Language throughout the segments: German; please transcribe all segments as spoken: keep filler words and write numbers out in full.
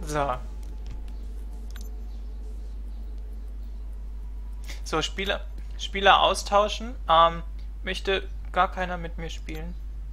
So. So, Spieler, Spieler austauschen. Ähm, möchte gar keiner mit mir spielen?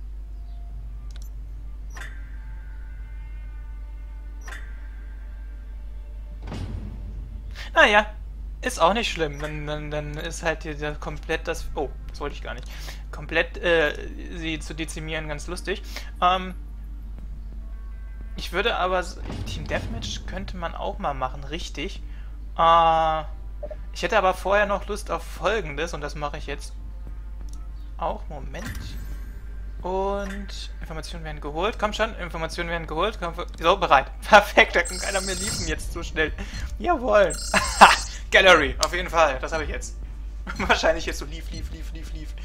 Naja, ist auch nicht schlimm. Dann, dann, dann ist halt hier der komplett das... Oh, das wollte ich gar nicht. Komplett äh, sie zu dezimieren ganz lustig. Ähm, ich würde aber... Team Deathmatch könnte man auch mal machen, richtig. Äh, ich hätte aber vorher noch Lust auf Folgendes und das mache ich jetzt auch. Moment. Und Informationen werden geholt. Komm schon, Informationen werden geholt. Komm, so, bereit. Perfekt, da kann keiner mehr lieben jetzt so schnell. Jawohl. Gallery, auf jeden Fall. Das habe ich jetzt. Wahrscheinlich jetzt so lief, lief, lief, lief, lief.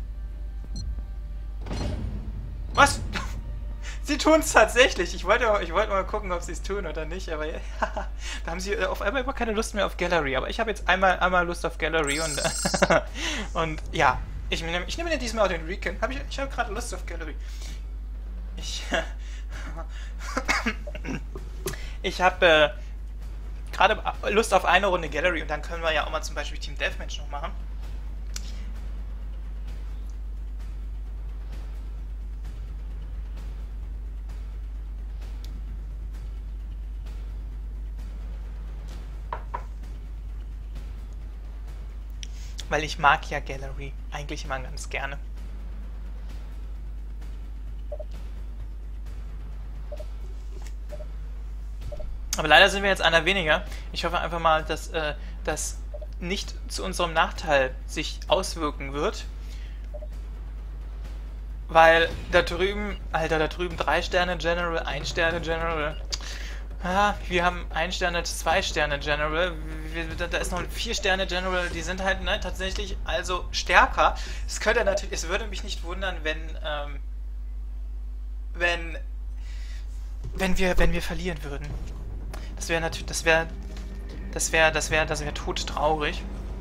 Was? Sie tun es tatsächlich. Ich wollte, ich wollte mal gucken, ob sie es tun oder nicht, aber ja, da haben sie auf einmal immer keine Lust mehr auf Gallery. Aber ich habe jetzt einmal, einmal Lust auf Gallery und, und ja. Ich nehme, ich nehme mir diesmal auch den Recon. Hab ich ich habe gerade Lust auf Gallery. Ich, ich habe äh, gerade Lust auf eine Runde Gallery und dann können wir ja auch mal zum Beispiel Team Deathmatch noch machen. Weil ich mag ja Gallery eigentlich immer ganz gerne. Aber leider sind wir jetzt einer weniger. Ich hoffe einfach mal, dass äh, das nicht zu unserem Nachteil sich auswirken wird. Weil da drüben, Alter, da drüben drei Sterne General, ein Sterne General. Ah, wir haben ein Sterne, zwei Sterne General. Wir, da ist noch ein vier Sterne General. Die sind halt ne, tatsächlich also stärker. Es könnte natürlich, es würde mich nicht wundern, wenn ähm, wenn wenn wir wenn wir verlieren würden. Das wäre natürlich, das wäre das wäre das wäre das wäre todtraurig.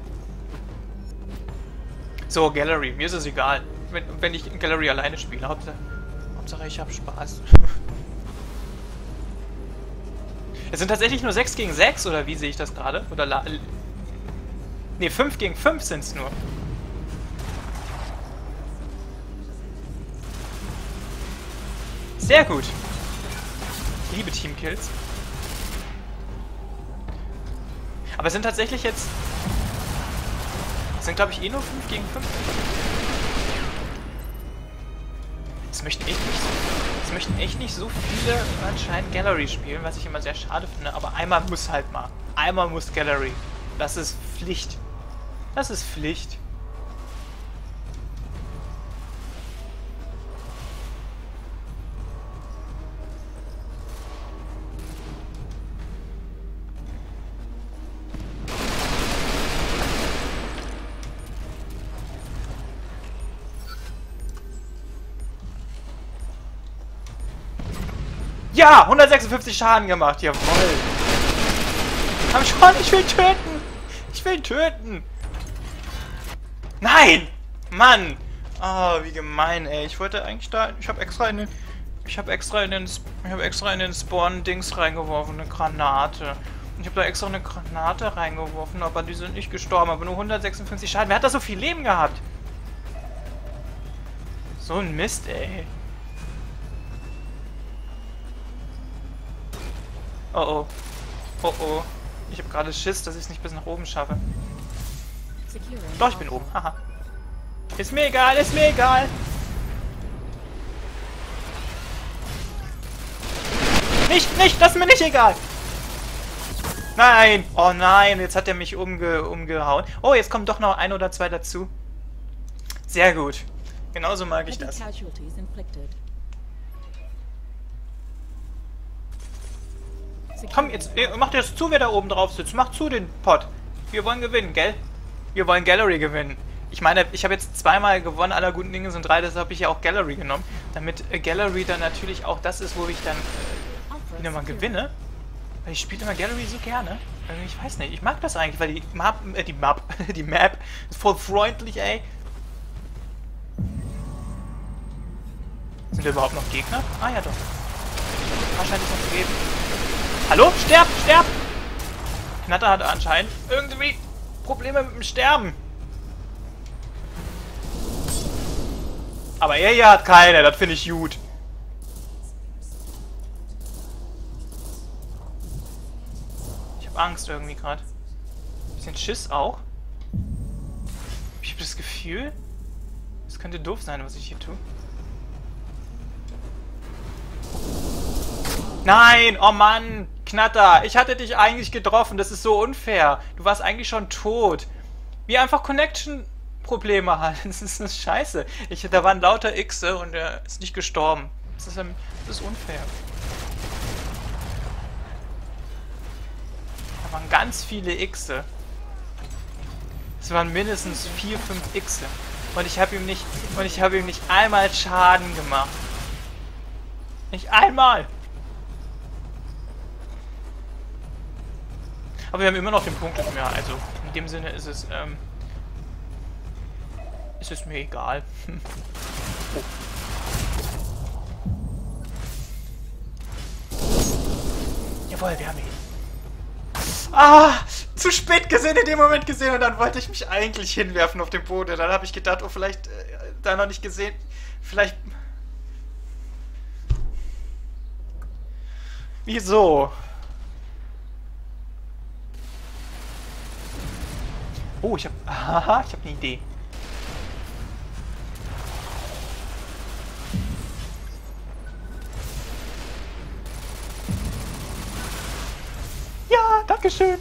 So Gallery, mir ist es egal, wenn wenn ich Gallery alleine spiele. Hauptsache, Hauptsache ich habe Spaß. Es sind tatsächlich nur sechs gegen sechs, oder wie sehe ich das gerade? Oder la ne, fünf gegen fünf sind es nur. Sehr gut. Ich liebe Teamkills. Aber es sind tatsächlich jetzt... Es sind, glaube ich, eh nur fünf gegen fünf. Es möchten echt nicht so... Es möchten echt nicht so viele anscheinend Gallery spielen, was ich immer sehr schade finde, aber einmal muss halt mal. Einmal muss Gallery. Das ist Pflicht. Das ist Pflicht. Ja, hundertsechsundfünfzig Schaden gemacht, jawohl. Komm schon, ich will töten. Ich will töten. Nein, Mann. Oh, wie gemein, ey. Ich wollte eigentlich da, ich habe extra in den, ich habe extra in den, ich habe extra in den Spawn-Dings reingeworfen, eine Granate. Ich habe da extra eine Granate reingeworfen, aber die sind nicht gestorben, aber nur hundertsechsundfünfzig Schaden. Wer hat da so viel Leben gehabt? So ein Mist, ey. Oh oh. Oh oh. Ich habe gerade Schiss, dass ich es nicht bis nach oben schaffe. Doch, ich bin oben. Haha. Ist mir egal, ist mir egal. Nicht, nicht, das ist mir nicht egal. Nein. Oh nein, jetzt hat er mich umge umgehauen. Oh, jetzt kommen doch noch ein oder zwei dazu. Sehr gut. Genauso mag ich das. Komm, jetzt macht jetzt zu, wer da oben drauf sitzt. Macht zu den Pot. Wir wollen gewinnen, gell? Wir wollen Gallery gewinnen. Ich meine, ich habe jetzt zweimal gewonnen, aller guten Dinge sind drei, deshalb habe ich ja auch Gallery genommen. Damit äh, Gallery dann natürlich auch das ist, wo ich dann äh, wieder mal gewinne. Weil ich spiele immer Gallery so gerne. Also ich weiß nicht, ich mag das eigentlich, weil die Map, äh, die Map, die Map ist voll freundlich, ey. Sind da überhaupt noch Gegner? Ah ja doch. Wahrscheinlich noch zu geben. Hallo? Sterb! Sterb! Knatter hat anscheinend irgendwie Probleme mit dem Sterben. Aber er hier hat keine, das finde ich gut. Ich habe Angst irgendwie gerade. Bisschen Schiss auch. Ich habe das Gefühl, es könnte doof sein, was ich hier tue. Nein! Oh Mann! Knatter! Ich hatte dich eigentlich getroffen. Das ist so unfair. Du warst eigentlich schon tot. Wie einfach Connection-Probleme halt. Das ist eine Scheiße. Ich, da waren lauter Xe und er ist nicht gestorben. Das ist, das ist unfair. Da waren ganz viele Xe. Es waren mindestens vier, fünf Xe. Und ich habe ihm nicht. Und ich habe ihm nicht einmal Schaden gemacht. Nicht einmal! Aber wir haben immer noch den Punkt mehr, also in dem Sinne ist es, ähm, ist es mir egal. Oh. Jawohl, wir haben ihn. Ah, zu spät gesehen, in dem Moment gesehen und dann wollte ich mich eigentlich hinwerfen auf den Boden. Dann habe ich gedacht, oh, vielleicht, äh, da noch nicht gesehen, vielleicht... Wieso? Oh, ich hab... Haha, ich hab eine Idee. Ja, dankeschön.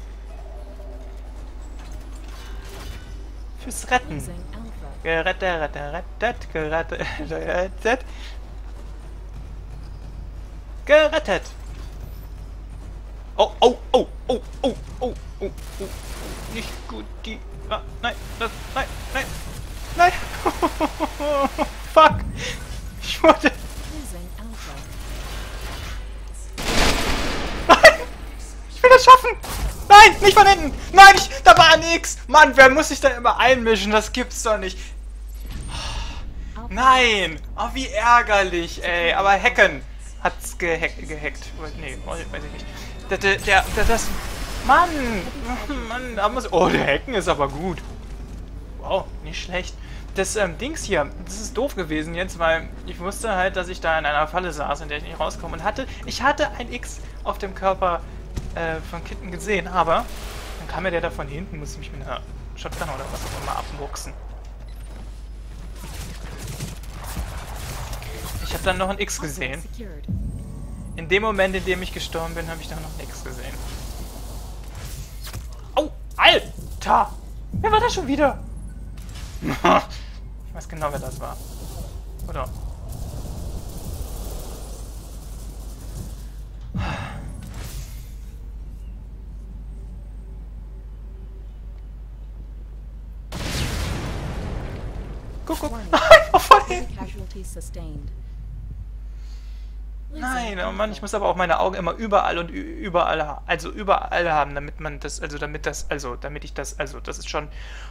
Fürs Retten. Gerettet, rettet, rettet, gerettet, gerettet. Gerettet. Oh, oh, oh, oh, oh, oh, oh, oh. Nicht gut, die... Ah, nein, das... Nein, nein, nein! Fuck! Ich wurde... Nein! Ich will das schaffen! Nein, nicht von hinten! Nein, ich, da war nix! Mann, wer muss sich da immer einmischen? Das gibt's doch nicht! Nein! Oh, wie ärgerlich, ey! Aber Hacken hat's gehack, gehackt. Nee, weiß ich nicht. Der, der, der, der das... Mann! Mann, da muss... Oh, der Hacken ist aber gut. Wow, nicht schlecht. Das ähm, Dings hier, das ist doof gewesen jetzt, weil ich wusste halt, dass ich da in einer Falle saß, in der ich nicht rauskomme. Und hatte, ich hatte ein X auf dem Körper äh, von Kitten gesehen, aber dann kam mir der da von hinten, musste mich mit einer Shotgun oder was auch immer abmuchsen. Ich habe dann noch ein X gesehen. In dem Moment, in dem ich gestorben bin, habe ich dann noch ein X gesehen. Oh, Alter! Wer war das schon wieder? Ich weiß genau, wer das war. Oder? Guck, guck. Nein, oh, voll hin. Nein, oh Mann, ich muss aber auch meine Augen immer überall und überall haben. Also überall haben, damit man das, also damit das, also damit ich das, also das ist schon...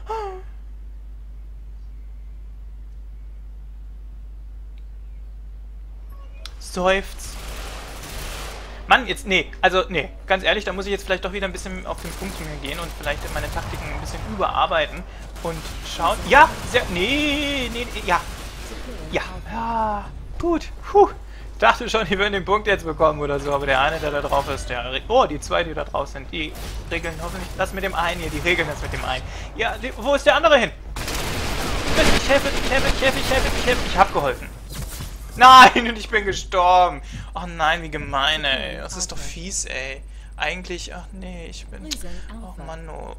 Seufzt. Mann, jetzt, nee, also, nee, ganz ehrlich, da muss ich jetzt vielleicht doch wieder ein bisschen auf den Punkt zu mir gehen und vielleicht meine Taktiken ein bisschen überarbeiten und schauen. Ja, sehr, nee, nee, nee, ja. Ja, ja, gut, puh. Ich dachte schon, die würden den Punkt jetzt bekommen oder so, aber der eine, der da drauf ist, der... Oh, die zwei, die da drauf sind, die regeln hoffentlich... Das mit dem einen hier, die regeln das mit dem einen. Ja, die, wo ist der andere hin? Ich helfe, ich helfe, ich helfe, ich helfe, ich helfe. Ich hab geholfen. Nein, und ich bin gestorben. Oh nein, wie gemein, ey. Das ist doch fies, ey. Eigentlich... Ach nee, ich bin... Oh Mann, oh.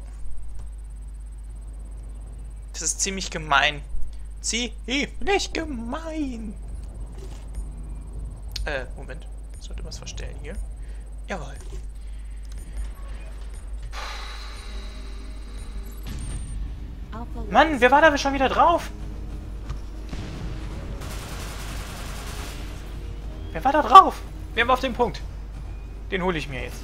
Das ist ziemlich gemein. Ziemlich gemein. Äh, Moment. Ich sollte was verstellen hier. Jawohl. Mann, wer war da schon wieder drauf? Wer war da drauf? Wer war auf dem Punkt? Den hole ich mir jetzt.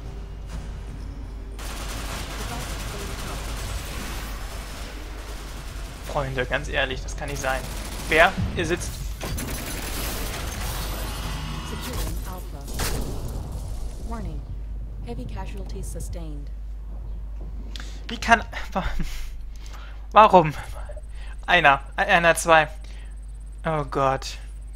Freunde, ganz ehrlich, das kann nicht sein. Wer? Ihr sitzt... Warning. Heavy casualties sustained. Wie kann... Warum? Einer. Einer, zwei. Oh Gott.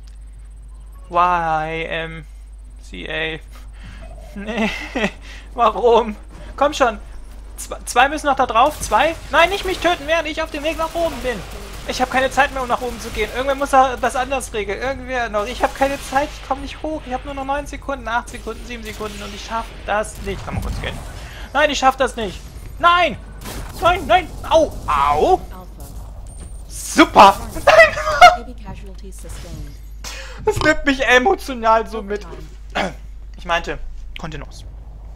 Y M C A. Nee. Warum? Komm schon. Zwei, zwei müssen noch da drauf. Zwei? Nein, nicht mich töten, während ich auf dem Weg nach oben bin. Ich habe keine Zeit mehr, um nach oben zu gehen. Irgendwer muss das anders regeln. Irgendwer noch. Ich habe keine Zeit. Ich komme nicht hoch. Ich habe nur noch neun Sekunden, acht Sekunden, sieben Sekunden und ich schaffe das nicht. Kann man kurz gehen? Nein, ich schaffe das nicht. Nein! Nein, nein! Au! Au! Super! Nein! Heavy casualties sustained. Das nimmt mich emotional so mit. Ich meinte, Kontenance.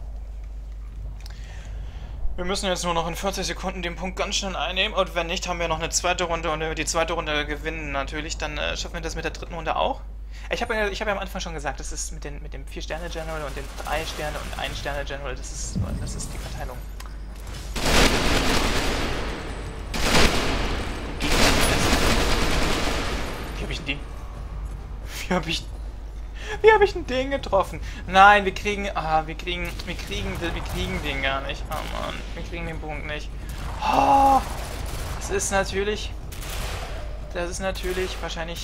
Wir müssen jetzt nur noch in vierzig Sekunden den Punkt ganz schnell einnehmen und wenn nicht, haben wir noch eine zweite Runde und wenn wir die zweite Runde gewinnen natürlich, dann äh, schaffen wir das mit der dritten Runde auch. Ich habe ich hab ja am Anfang schon gesagt, das ist mit, den, mit dem vier Sterne General und dem drei Sterne und ein Sterne General, das ist, das ist die Verteilung. Wie habe ich denn die? Wie habe ich... Wie habe ich denn den getroffen? Nein, wir kriegen... Ah, wir kriegen... Wir kriegen... Wir kriegen den gar nicht. Oh Mann. Wir kriegen den Punkt nicht. Oh, das ist natürlich... Das ist natürlich wahrscheinlich...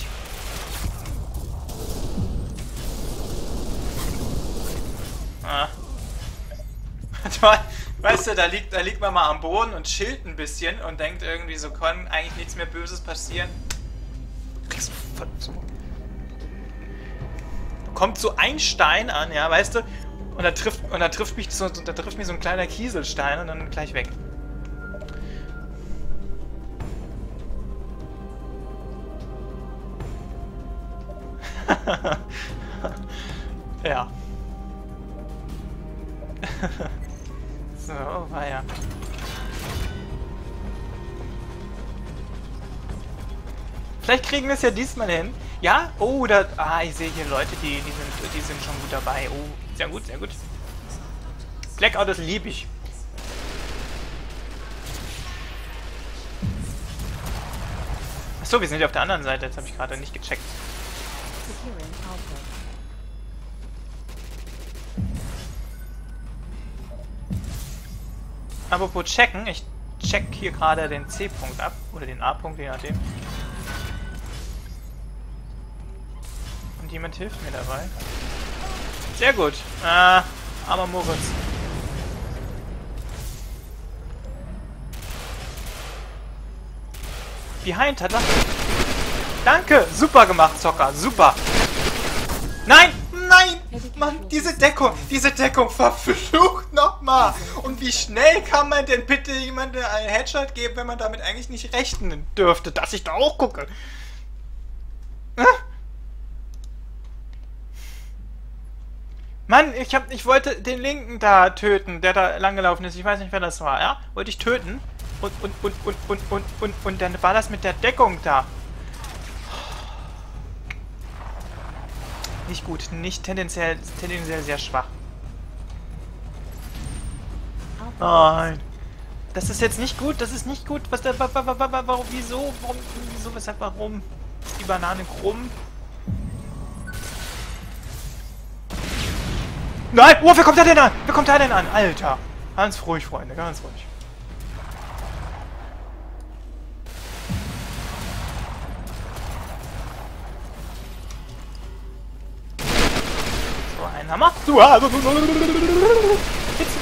Ah. Weißt du, da liegt, da liegt man mal am Boden und chillt ein bisschen und denkt irgendwie, so kann eigentlich nichts mehr Böses passieren. Kriegst du voll so. Kommt so ein Stein an, ja, weißt du, und da trifft, und da trifft mich so, da trifft mich so ein kleiner Kieselstein und dann gleich weg. Ja. So, oh, war ja. Vielleicht kriegen wir es ja diesmal hin. Ja? Oh, da... Ah, ich sehe hier Leute, die, die, sind, die sind schon gut dabei. Oh, sehr gut, sehr gut. Blackout, das liebe ich. Achso, wir sind ja auf der anderen Seite. Jetzt habe ich gerade nicht gecheckt. Apropos checken, ich check hier gerade den C-Punkt ab. Oder den A-Punkt, je nachdem. Und jemand hilft mir dabei. Sehr gut. Äh, armer Moritz. Behind hat er. Danke! Super gemacht, Zocker. Super. Nein! Nein! Mann, diese Deckung, diese Deckung verflucht nochmal! Und wie schnell kann man denn bitte jemandem einen Headshot geben, wenn man damit eigentlich nicht rechnen dürfte, dass ich da auch gucke? Äh? Mann, ich hab, ich wollte den Linken da töten, der da langgelaufen ist. Ich weiß nicht, wer das war, ja? Wollte ich töten. Und, und, und, und, und, und, und, und dann war das mit der Deckung da. Nicht gut, nicht tendenziell, tendenziell sehr schwach. Nein. Das ist jetzt nicht gut, das ist nicht gut. Was da, warum, wieso, warum, wieso, weshalb, warum? Ist die Banane krumm? Nein! Oh, wer kommt da denn an? Wer kommt da denn an? Alter! Ganz ruhig, Freunde, ganz ruhig. So, ein Hammer. So, jetzt.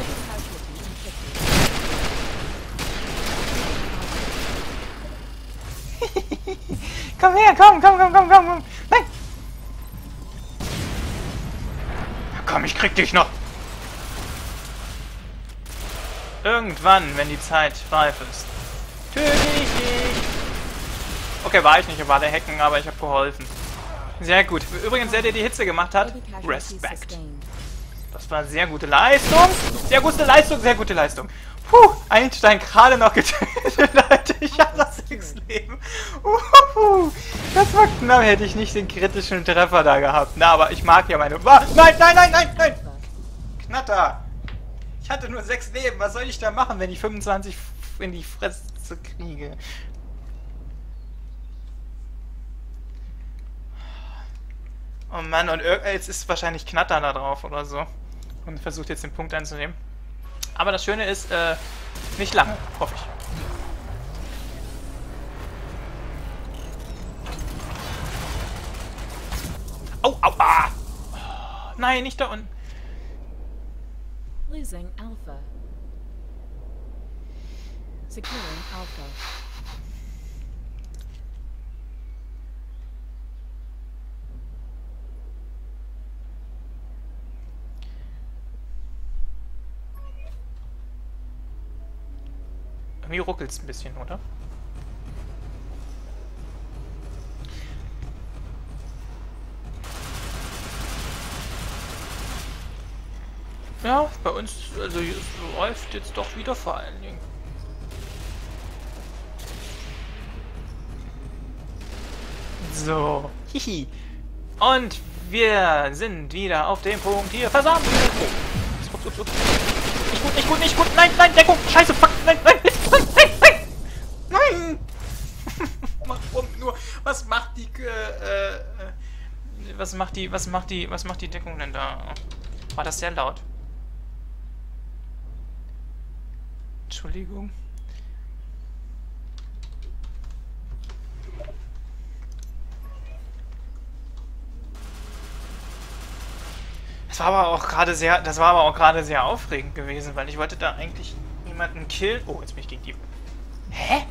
Komm her, komm, komm, komm, komm, komm, komm. Nein! Komm, ich krieg dich noch. Irgendwann, wenn die Zeit reif ist. Töte ich dich. Okay, war ich nicht, war der Hacken, aber ich habe geholfen. Sehr gut. Übrigens, der, der die Hitze gemacht hat, Respekt. Das war sehr gute Leistung. Sehr gute Leistung, sehr gute Leistung. Puh, Einstein gerade noch getötet, Leute. Ich hab das sechs Leben. Uhuhu. Das war knapp, hätte ich nicht den kritischen Treffer da gehabt. Na, aber ich mag ja meine... Ah, nein, nein, nein, nein, nein! Knatter! Ich hatte nur sechs Leben. Was soll ich da machen, wenn ich fünfundzwanzig in die Fresse kriege? Oh Mann, und jetzt ist wahrscheinlich Knatter da drauf oder so. und versucht jetzt den Punkt einzunehmen. Aber das Schöne ist, äh, nicht lange, hoffe ich. Au, au, ah! Oh, nein, nicht da unten. Losing Alpha. Securing Alpha. Irgendwie ruckelt es ein bisschen, oder? Ja, bei uns, also es läuft jetzt doch wieder vor allen Dingen. So, hihi. Und wir sind wieder auf dem Punkt hier versammelt. Oh. Ups, ups, ups. Nicht gut, nicht gut, nicht gut. Nein, nein, Deckung. Scheiße, fuck. Nein, nein, nein, nein, nein. Nein. Warum nur? Was macht die, äh, äh, was macht die, was macht die, was macht die Deckung denn da? War das sehr laut? Entschuldigung. Das war aber auch gerade sehr, das war aber auch gerade sehr aufregend gewesen, weil ich wollte da eigentlich jemanden killen. Oh, jetzt bin ich gegen die. Hä?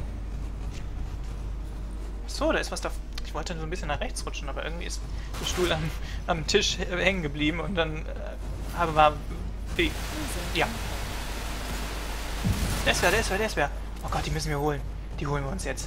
So, da ist was da. Ich wollte so ein bisschen nach rechts rutschen, aber irgendwie ist der Stuhl am, am Tisch hängen geblieben und dann äh, habe war wie. Ja. Der ist wer, der ist wer, der ist wer. Oh Gott, die müssen wir holen. Die holen wir uns jetzt.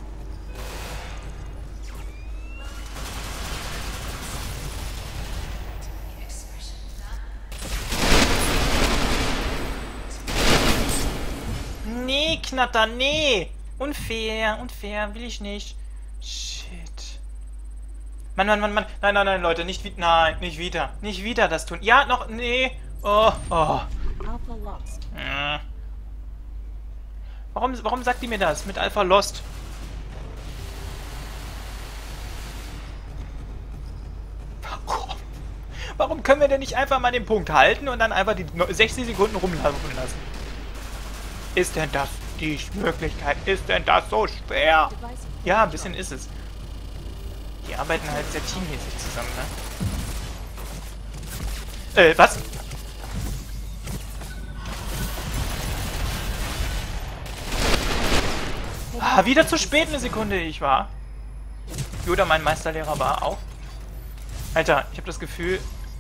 Nee, Knatter, nee! Unfair, unfair, will ich nicht. Shit. Mann, Mann, Mann, Mann. Nein, nein, nein, Leute, nicht wieder. Nein, nicht wieder. Nicht wieder das tun. Ja, noch. Nee. Oh, oh. Alpha lost. Hm. Warum, warum sagt die mir das? Mit Alpha Lost. Warum? Warum können wir denn nicht einfach mal den Punkt halten und dann einfach die sechzig Sekunden rumlaufen lassen? Ist denn das die Möglichkeit? Ist denn das so schwer? Ja, ein bisschen ist es. Die arbeiten halt sehr teammäßig zusammen, ne? Äh, was? Ah, wieder zu spät eine Sekunde, ich war. Yoda, mein Meisterlehrer, war auch. Alter, ich habe das Gefühl,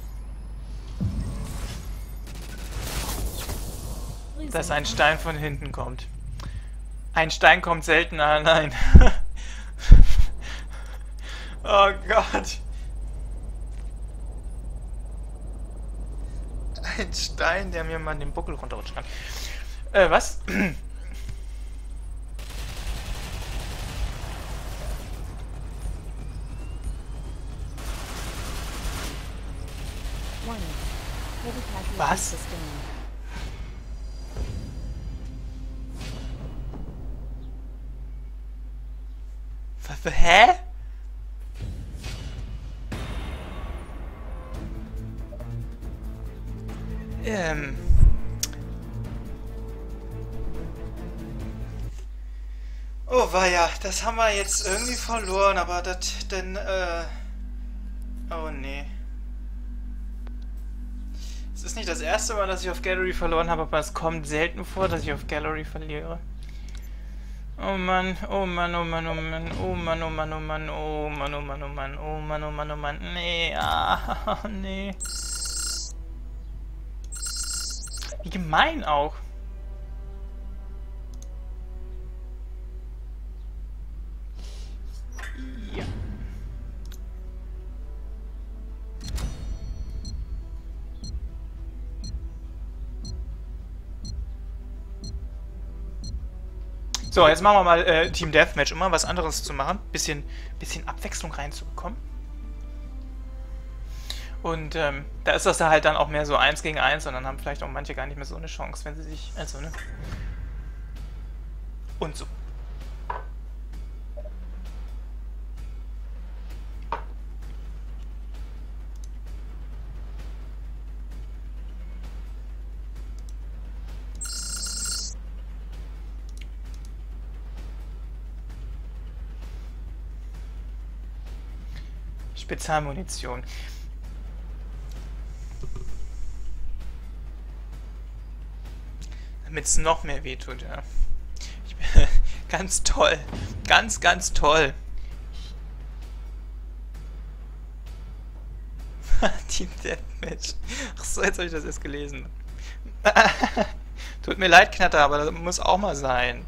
dass ein Stein von hinten kommt. Ein Stein kommt selten allein. Oh Gott. Ein Stein, der mir mal den Buckel runterrutschen kann. Äh, was? Was? Hä? Ähm. Oh weia, das haben wir jetzt irgendwie verloren, aber das denn, äh... Oh nee. Es ist nicht das erste Mal, dass ich auf Gallery verloren habe, aber es kommt selten vor, dass ich auf Gallery verliere. Oh Mann, oh Mann, oh Mann, oh Mann, oh Mann, oh Mann, oh Mann, oh Mann, oh Mann, oh Mann, oh Mann, oh Mann, oh Mann, nee, ah, nee. Wie gemein auch. Ja. So, jetzt machen wir mal äh, Team Deathmatch, um mal was anderes zu machen. Bisschen, bisschen Abwechslung reinzubekommen. Und ähm, da ist das da halt dann auch mehr so eins gegen eins und dann haben vielleicht auch manche gar nicht mehr so eine Chance, wenn sie sich... Also, ne? Und so. Spezialmunition. Damit es noch mehr wehtut, ja. Ich bin, ganz toll. Ganz, ganz toll. Team Deathmatch. Ach so, jetzt habe ich das erst gelesen. Tut mir leid, Knatter, aber das muss auch mal sein.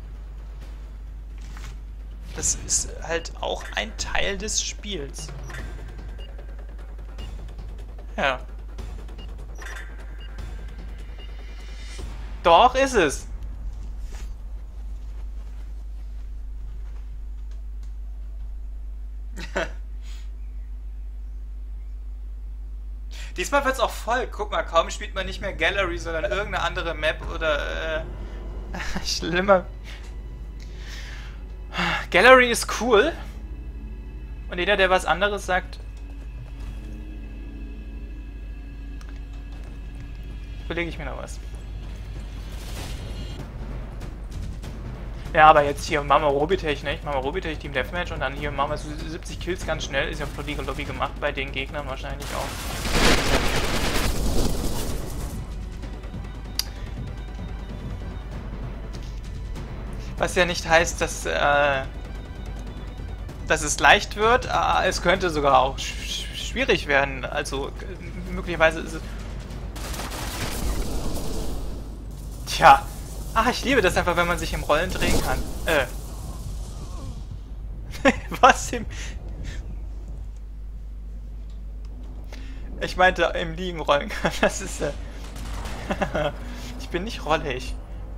Das ist halt auch ein Teil des Spiels. Ja. Doch, ist es. Diesmal wird es auch voll. Guck mal, kaum spielt man nicht mehr Gallery, sondern irgendeine andere Map oder... Äh, schlimmer. Gallery ist cool. Und jeder, der was anderes sagt... Überlege ich mir noch was. Ja, aber jetzt hier machen wir Robitech, ne? Machen wir Robitech Team Deathmatch und dann hier machen wir so siebzig Kills ganz schnell. Ist ja für die Lobby gemacht, bei den Gegnern wahrscheinlich auch. Was ja nicht heißt, dass, äh, dass es leicht wird. Äh, es könnte sogar auch sch schwierig werden. Also möglicherweise ist es... Tja. Ach, ich liebe das einfach, wenn man sich im Rollen drehen kann. Äh. Was im... Ich meinte, im Liegen rollen kann. Das ist... Äh ich bin nicht rollig.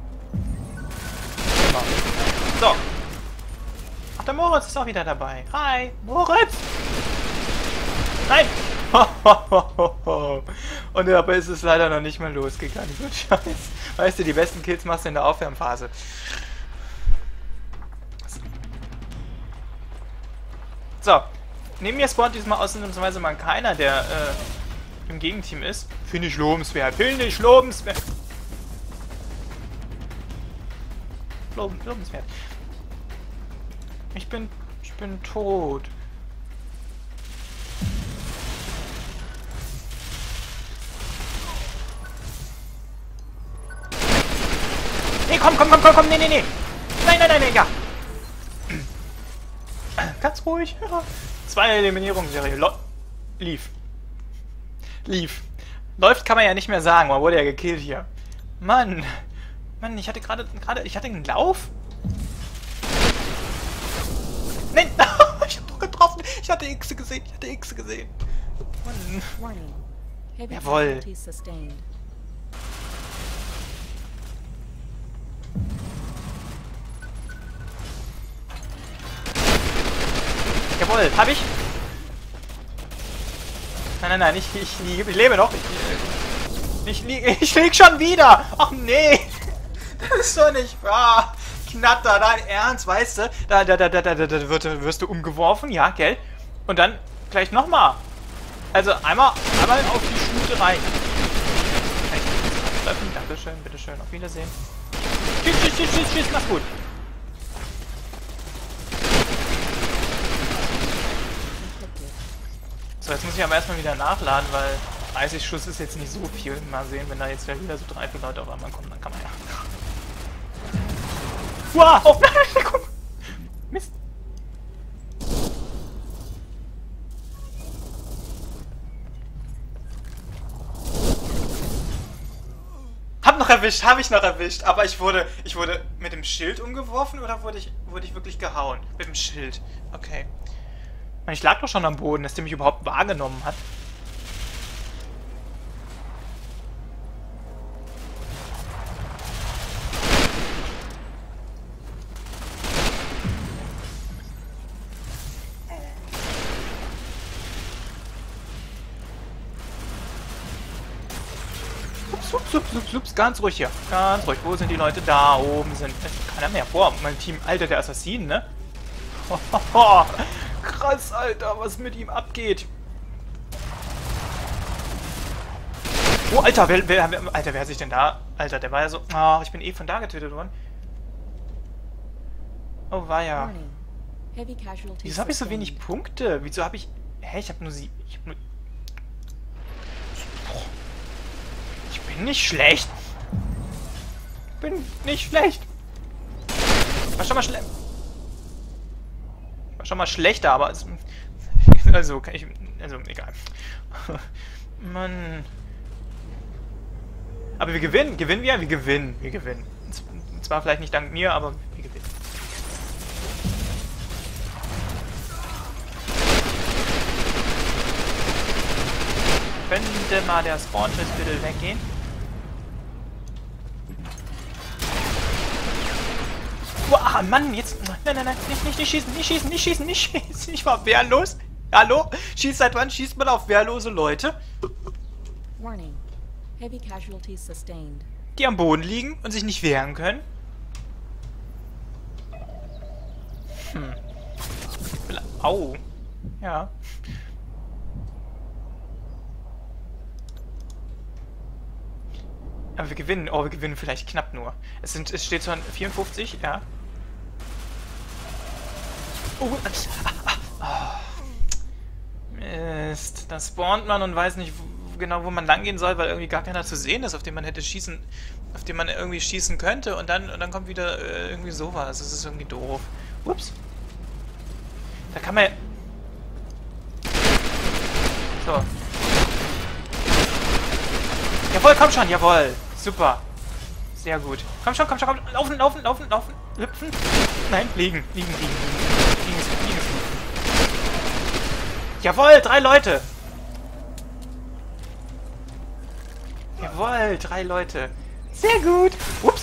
So. Ach, der Moritz ist auch wieder dabei. Hi, Moritz! Nein! Und dabei ist es leider noch nicht mal losgegangen. So scheiße. Weißt du, die besten Kills machst du in der Aufwärmphase. So. Neben mir spawnt diesmal ausnahmsweise mal keiner, der äh, im Gegenteam ist. Finde ich lobenswert. Finde ich lobenswert. Lob, lobenswert. Ich bin... Ich bin tot. Nee, komm, komm, komm, komm, komm, nee, nee, nee. Nein, nein, nein, nein, ja. Ganz ruhig. Ja. Zwei Eliminierungsserie. Lo lief. Lief. Läuft kann man ja nicht mehr sagen, man wurde ja gekillt hier. Mann. Mann, ich hatte gerade, gerade, ich hatte einen Lauf. Nein, ich hab doch getroffen. Ich hatte X gesehen, ich hatte X gesehen. Mann. Jawohl. Jawohl, hab ich? Nein, nein, nein, ich, ich, ich, ich lebe noch. Ich, ich, ich, ich lieg schon wieder. Ach nee. Das ist doch nicht wahr. Knatter, dein Ernst, weißt du? Da, da, da, da, da, da wirst, wirst du umgeworfen, ja, gell? Und dann gleich nochmal. Also einmal, einmal auf die Schnute rein. Kann ich das treffen? Dankeschön, bitteschön, auf Wiedersehen. Tschüss, tschüss, tschüss, tschüss, tschüss, mach's gut. So, jetzt muss ich aber erstmal wieder nachladen, weil dreißig Schuss ist jetzt nicht so viel. Mal sehen, wenn da jetzt wieder so drei, vier Leute auf einmal kommen, dann kann man ja... Wow! Oh nein! Guck! Mist! Hab noch erwischt, hab ich noch erwischt, aber ich wurde, ich wurde mit dem Schild umgeworfen oder wurde ich, wurde ich wirklich gehauen? Mit dem Schild. Okay. Ich lag doch schon am Boden, dass der mich überhaupt wahrgenommen hat. Ups, ups, ups, ups, ups, ganz ruhig hier. Ganz ruhig. Wo sind die Leute? Da oben sind. Es ist keiner mehr. Boah, mein Team. Alter, der Assassinen, ne? Hohoho. Krass, Alter, was mit ihm abgeht. Oh, Alter, wer, wer, wer, Alter, wer hat sich denn da... Alter, der war ja so... Oh, ich bin eh von da getötet worden. Oh, war ja... Wieso habe ich so wenig Punkte? Wieso habe ich... Hä, ich hab nur sie... Ich hab nur... Ich bin nicht schlecht. Ich bin nicht schlecht. War schon mal schlecht. War schon mal schlechter, aber... Es, also, kann ich... Also, egal. Mann. Aber wir gewinnen. Gewinnen wir? Wir gewinnen. Wir gewinnen. Zwar vielleicht nicht dank mir, aber wir gewinnen. Könnte mal der Spawn-Schiss bitte weggehen? Boah, Mann, jetzt... Nein, nein, nein, nicht, nicht, nicht schießen, nicht schießen, nicht schießen, nicht schießen. Ich war wehrlos. Hallo? Schießt seit wann schießt man auf wehrlose Leute? Warning. Heavy casualties sustained. Die am Boden liegen und sich nicht wehren können? Hm. Au. Ja. Aber wir gewinnen. Oh, wir gewinnen vielleicht knapp nur. Es sind, es steht zwar vierundfünfzig, ja. Oh, ah, ah, ah. Mist. Da spawnt man und weiß nicht wo, genau, wo man lang gehen soll, weil irgendwie gar keiner zu sehen ist, auf den man hätte schießen, auf den man irgendwie schießen könnte. Und dann, und dann kommt wieder äh, irgendwie sowas. Das ist irgendwie doof. Ups. Da kann man ja... So. Jawohl, komm schon, jawohl. Super. Sehr gut. Komm schon, komm schon, komm schon. Laufen, laufen, laufen, laufen. Hüpfen. Nein, liegen, liegen, liegen, liegen. Liegen ist gut, liegen ist gut. Jawohl, drei Leute. Jawohl, drei Leute. Sehr gut. Ups.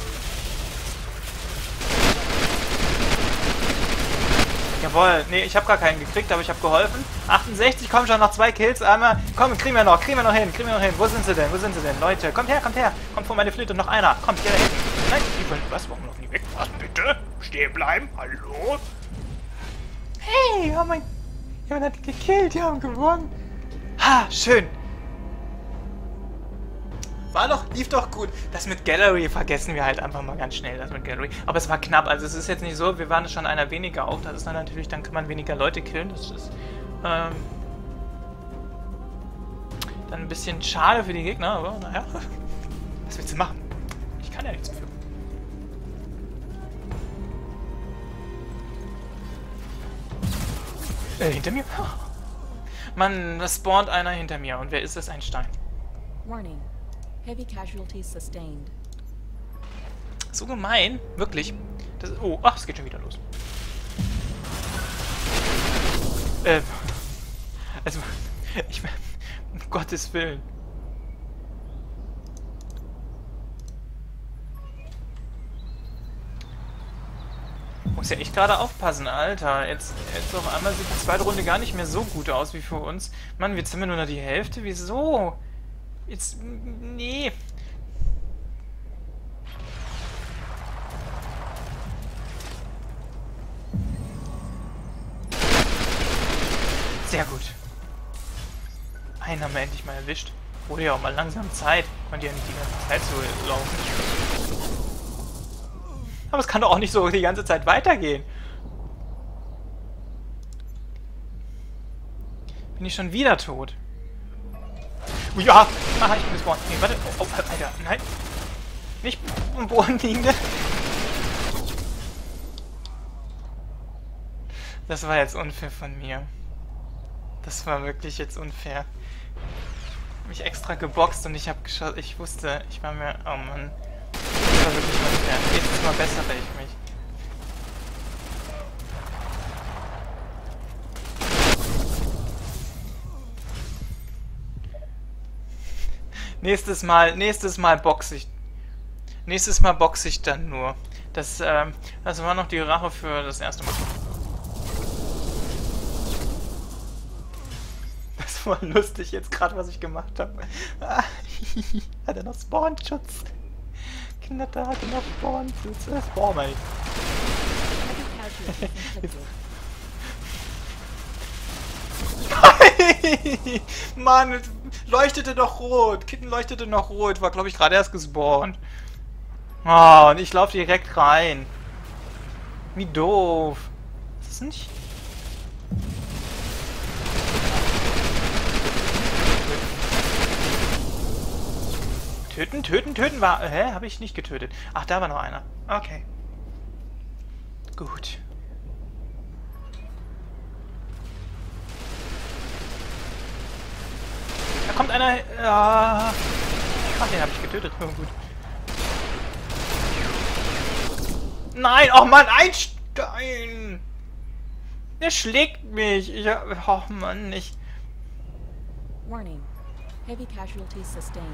Jawohl, nee, ich habe gar keinen gekriegt, aber ich habe geholfen. achtundsechzig, komm schon, noch zwei Kills, einmal. Komm, kriegen wir noch, kriegen wir noch hin, kriegen wir noch hin. Wo sind sie denn, wo sind sie denn? Leute, kommt her, kommt her. Kommt vor meine Flinte, noch einer. Kommt, hier da hinten. Nein, die wollen, was, warum noch nie weg? Was, bitte? Stehen bleiben, hallo? Hey, oh mein... Jemand hat gekillt, die haben gewonnen. Ha, schön. War doch, lief doch gut. Das mit Gallery vergessen wir halt einfach mal ganz schnell, das mit Gallery. Aber es war knapp, also es ist jetzt nicht so, wir waren schon einer weniger auch. Das ist dann natürlich, dann kann man weniger Leute killen. Das ist ähm, dann ein bisschen schade für die Gegner, aber naja. Was willst du machen? Ich kann ja nichts dafür. Äh, hinter mir? Mann, das spawnt einer hinter mir. Und wer ist das? Ein Stein. Warning. Heavy casualties sustained. So gemein, wirklich. Das, oh, ach, es geht schon wieder los. Äh, also, ich um Gottes Willen. Muss ja echt gerade aufpassen, Alter. Jetzt, jetzt auf einmal sieht die zweite Runde gar nicht mehr so gut aus wie für uns. Mann, jetzt sind wir nur noch die Hälfte. Wieso? Jetzt... Nee. Sehr gut. Einen haben wir endlich mal erwischt. Wurde ja auch mal langsam Zeit. Konnte ja nicht die ganze Zeit so laufen. Aber es kann doch auch nicht so die ganze Zeit weitergehen. Bin ich schon wieder tot? Ja! Aha, ich bin gespawnt. Nee, warte. Oh, oh, Alter. Nein. Nicht am Boden liegende. Das war jetzt unfair von mir. Das war wirklich jetzt unfair. Ich hab mich extra geboxt und ich hab geschaut. Ich wusste, ich war mir... Oh Mann. Das war wirklich unfair. Nächstes Mal bessere ich mich. Nächstes Mal, nächstes Mal boxe ich. Nächstes Mal boxe ich dann nur. Das, ähm, das war noch die Rache für das erste Mal. Das war lustig jetzt gerade, was ich gemacht habe. Hat er noch Spawnschutz? Knatter hatte noch Spawnschutz. Das brauchen wir nicht. Mann, leuchtete doch rot. Kitten leuchtete noch rot. War, glaube ich, gerade erst gespawnt. Oh, und ich laufe direkt rein. Wie doof. Ist das nicht? Töten, töten, töten war... Hä? Habe ich nicht getötet. Ach, da war noch einer. Okay. Gut. Da kommt einer... Ja. Ach, den habe ich getötet. Oh, gut. Nein! Oh Mann, ein Stein! Der schlägt mich. Ich... Oh Mann, ich... Warning. Heavy casualties sustained.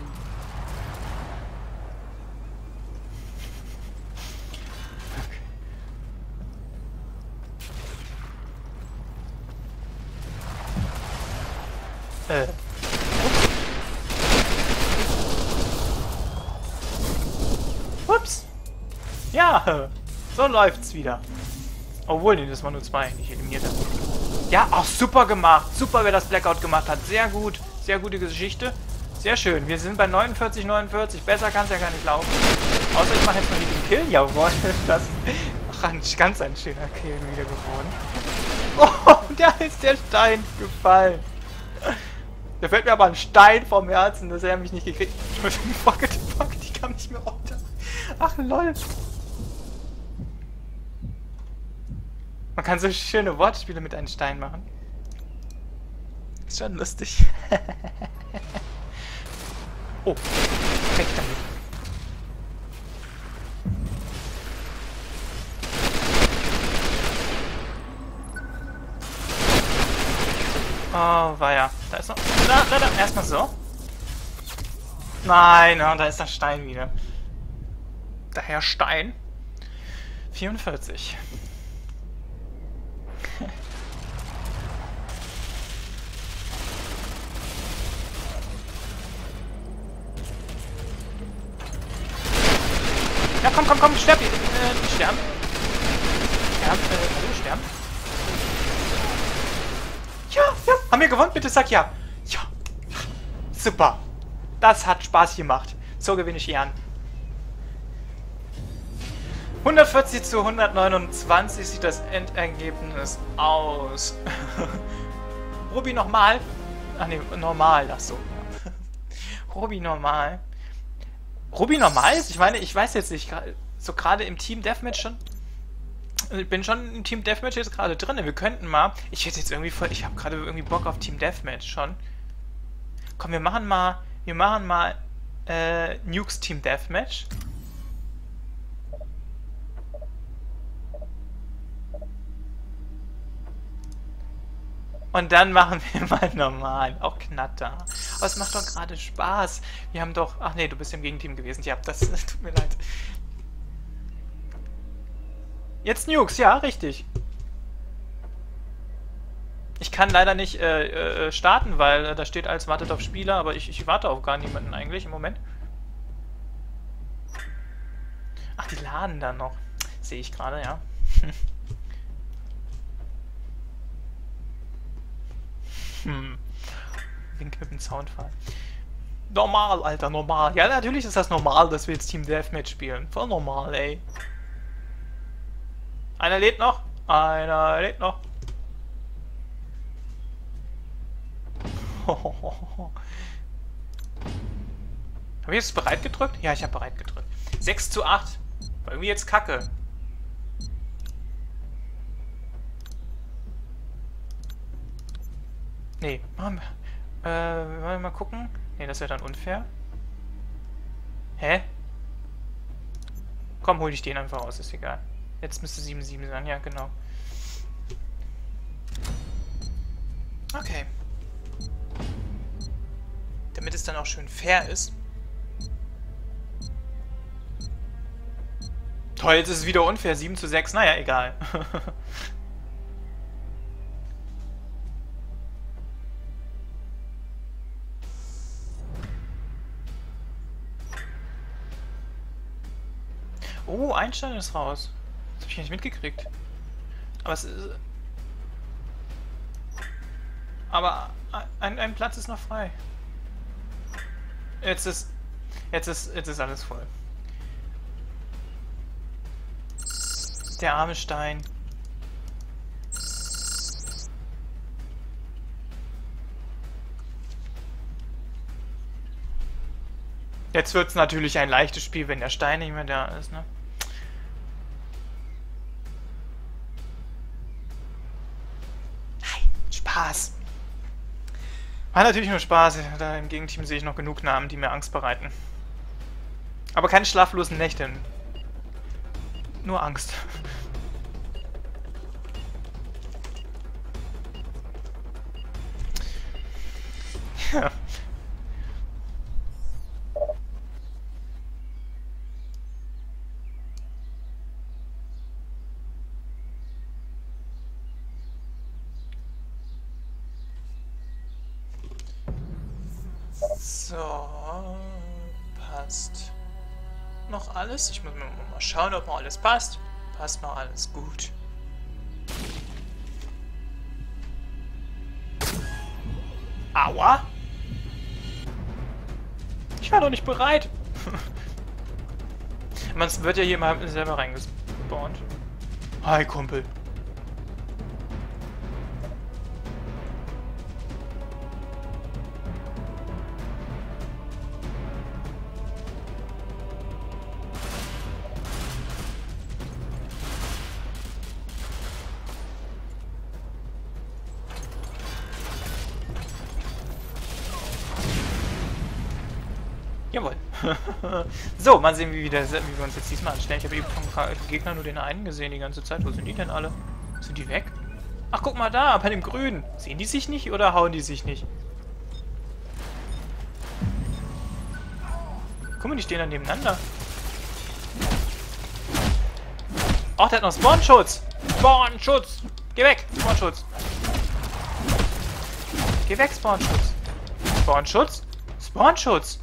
Äh. Ups. Ja, so läuft's wieder. Obwohl, nee, das waren nur zwei, die ich eliminiert habe. Ja, auch super gemacht. Super, wer das Blackout gemacht hat. Sehr gut. Sehr gute Geschichte. Sehr schön. Wir sind bei neunundvierzig, neunundvierzig. Besser kann es ja gar nicht laufen. Außer ich mache jetzt mal den Kill. Jawohl, das ist ein, ganz ein schöner Kill wieder geworden. Oh, da ist der Stein gefallen. Da fällt mir aber ein Stein vom Herzen, dass er mich nicht gekriegt hat. Fuck it, fuck it, ich kam nicht mehr runter. Ach lol. Man kann so schöne Wortspiele mit einem Stein machen. Ist schon lustig. Oh, weg damit. Oh, war ja. Da ist noch. Da, da, da. Erstmal so. Nein, oh, da ist der Stein wieder. Der Herr Stein. vierundvierzig. Ja, komm, komm, komm, sterb. Äh, sterben. Sterben, äh, hallo, sterben. Ja, ja, haben wir gewonnen? Bitte sag ja. Ja. Super. Das hat Spaß gemacht. So gewinne ich Ehren. hundertvierzig zu hundertneunundzwanzig sieht das Endergebnis aus. Ruby nochmal. Ach ne, normal, ach so. Ruby normal. Ruby normal ist? Ich meine, ich weiß jetzt nicht, so gerade im Team Deathmatch schon. Ich bin schon im Team Deathmatch jetzt gerade drin. Wir könnten mal. Ich hätte jetzt irgendwie voll. Ich habe gerade irgendwie Bock auf Team Deathmatch schon. Komm, wir machen mal. Wir machen mal äh, Nukes Team Deathmatch. Und dann machen wir mal normal. Auch Knatter. Aber es macht doch gerade Spaß. Wir haben doch... Ach nee, du bist im Gegenteam gewesen. Ja, das, das tut mir leid. Jetzt Nukes, ja, richtig. Ich kann leider nicht äh, äh, starten, weil äh, da steht als wartet auf Spieler, aber ich, ich warte auf gar niemanden eigentlich im Moment. Ach, die laden da noch. Sehe ich gerade, ja. Hm. Wink mit dem Soundfall. Normal, Alter, normal. Ja, natürlich ist das normal, dass wir jetzt Team Deathmatch spielen. Voll normal, ey. Einer lädt noch. Einer lädt noch. Habe ich jetzt bereit gedrückt? Ja, ich habe bereit gedrückt. sechs zu acht. War irgendwie jetzt kacke. Nee, machen wir. Äh, wollen wir mal gucken? Nee, das wäre dann unfair. Hä? Komm, hol dich den einfach aus, ist egal. Jetzt müsste sieben sieben sein, ja, genau. Okay. Damit es dann auch schön fair ist. Toll, jetzt ist es wieder unfair. sieben zu sechs, naja, egal. Oh, Einstein ist raus. Das habe ich nicht mitgekriegt. Aber es ist... Aber ein, ein Platz ist noch frei. Jetzt ist... Jetzt ist... Jetzt ist alles voll. Der arme Stein. Jetzt wird es natürlich ein leichtes Spiel, wenn der Stein nicht mehr da ist, ne? Nein, Spaß. War natürlich nur Spaß. Da im Gegenteam sehe ich noch genug Namen, die mir Angst bereiten. Aber keine schlaflosen Nächte. Nur Angst. Ja. So, passt noch alles. Ich muss mal schauen, ob noch alles passt. Passt noch alles gut. Aua! Ich war doch nicht bereit. Man wird ja hier mal selber reingespawnt. Hi, Kumpel. Jawohl. So, mal sehen, wie wir, das, wie wir uns jetzt diesmal anstellen. Ich habe eben vom Gegner nur den einen gesehen die ganze Zeit. Wo sind die denn alle? Sind die weg? Ach, guck mal da, bei dem Grünen. Sehen die sich nicht oder hauen die sich nicht? Guck mal, die stehen dann nebeneinander. Ach, der hat noch Spawnschutz. Spawnschutz. Geh weg, Spawnschutz. Geh weg, Spawnschutz. Spawnschutz? Spawnschutz.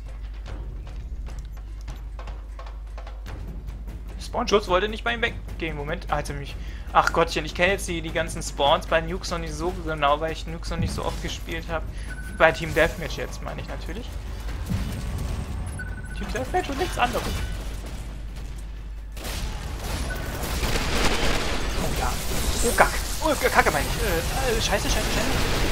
Spawnschutz wollte nicht bei ihm weggehen. Moment, also mich. Ach Gottchen, ich kenne jetzt die, die ganzen Spawns bei Nukes noch nicht so genau, weil ich Nukes noch nicht so oft gespielt habe. Bei Team Deathmatch jetzt, meine ich natürlich. Team Deathmatch und nichts anderes. Oh ja. Oh Gack. Oh, Kacke meine ich. Äh, äh, scheiße, scheiße, scheiße.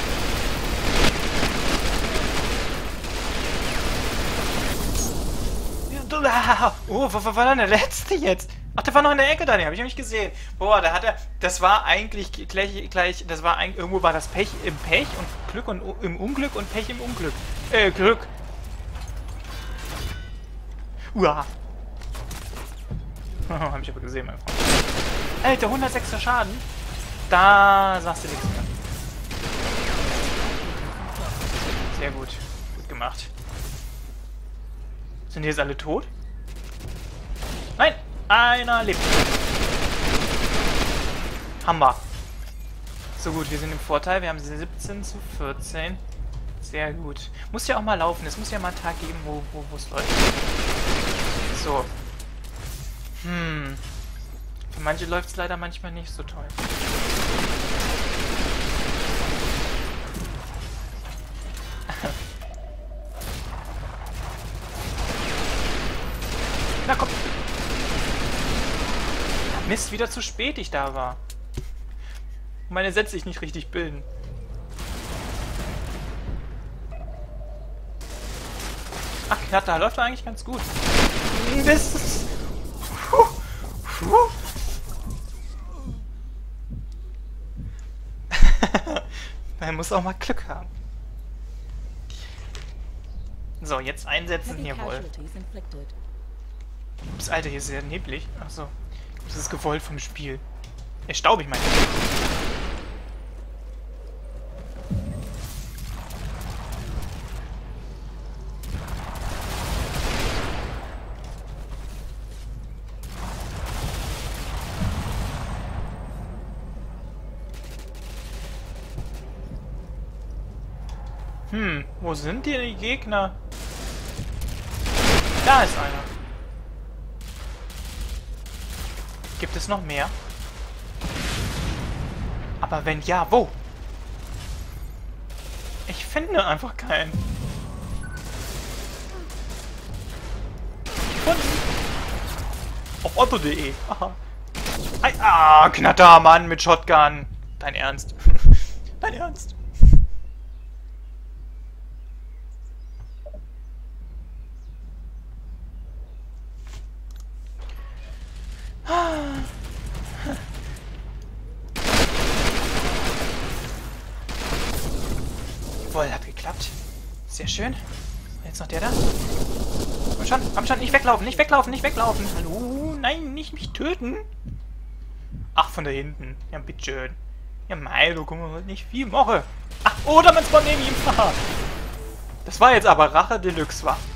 Oh, was war denn der letzte jetzt? Ach, der war noch in der Ecke da, den habe ich noch nicht gesehen. Boah, da hat er, das war eigentlich gleich, gleich, das war eigentlich, irgendwo war das Pech im Pech und Glück und im Unglück und Pech im Unglück. Äh, Glück. Uah. Hab ich aber gesehen, mein Freund. Alter, hundertsechser Schaden. Da sagst du nichts mehr. Sehr gut. Gut gemacht. Sind die jetzt alle tot? Nein! Einer lebt. Hammer. So gut, wir sind im Vorteil. Wir haben siebzehn zu vierzehn. Sehr gut. Muss ja auch mal laufen. Es muss ja mal einen Tag geben, wo wo es läuft. So. Hm. Für manche läuft es leider manchmal nicht so toll. Na komm. Mist, wieder zu spät ich da war. Meine Sätze sich nicht richtig bilden. Ach, Knatter, läuft eigentlich ganz gut. Das ist... Puh. Puh. Man muss auch mal Glück haben. So, jetzt einsetzen, jawohl. Ups, Alter, hier ist sehr neblig. Achso. Das ist gewollt vom Spiel. Äh, staubig, meine ich. Hm, wo sind die, die Gegner? Da ist einer. Gibt es noch mehr? Aber wenn ja, wo? Ich finde einfach keinen. Gefunden. Auf otto punkt de. Aha. Ah, Knatter, Mann, mit Shotgun. Dein Ernst? Dein Ernst? Jawohl, hat geklappt. Sehr schön. Jetzt noch der da. Komm schon, komm schon, nicht weglaufen, nicht weglaufen, nicht weglaufen. Hallo? Nein, nicht mich töten. Ach, von da hinten. Ja, bitteschön. Ja, mei, du kommst heute nicht viel Woche. Ach, oder man spawnt neben ihm. Das war jetzt aber Rache Deluxe, wa?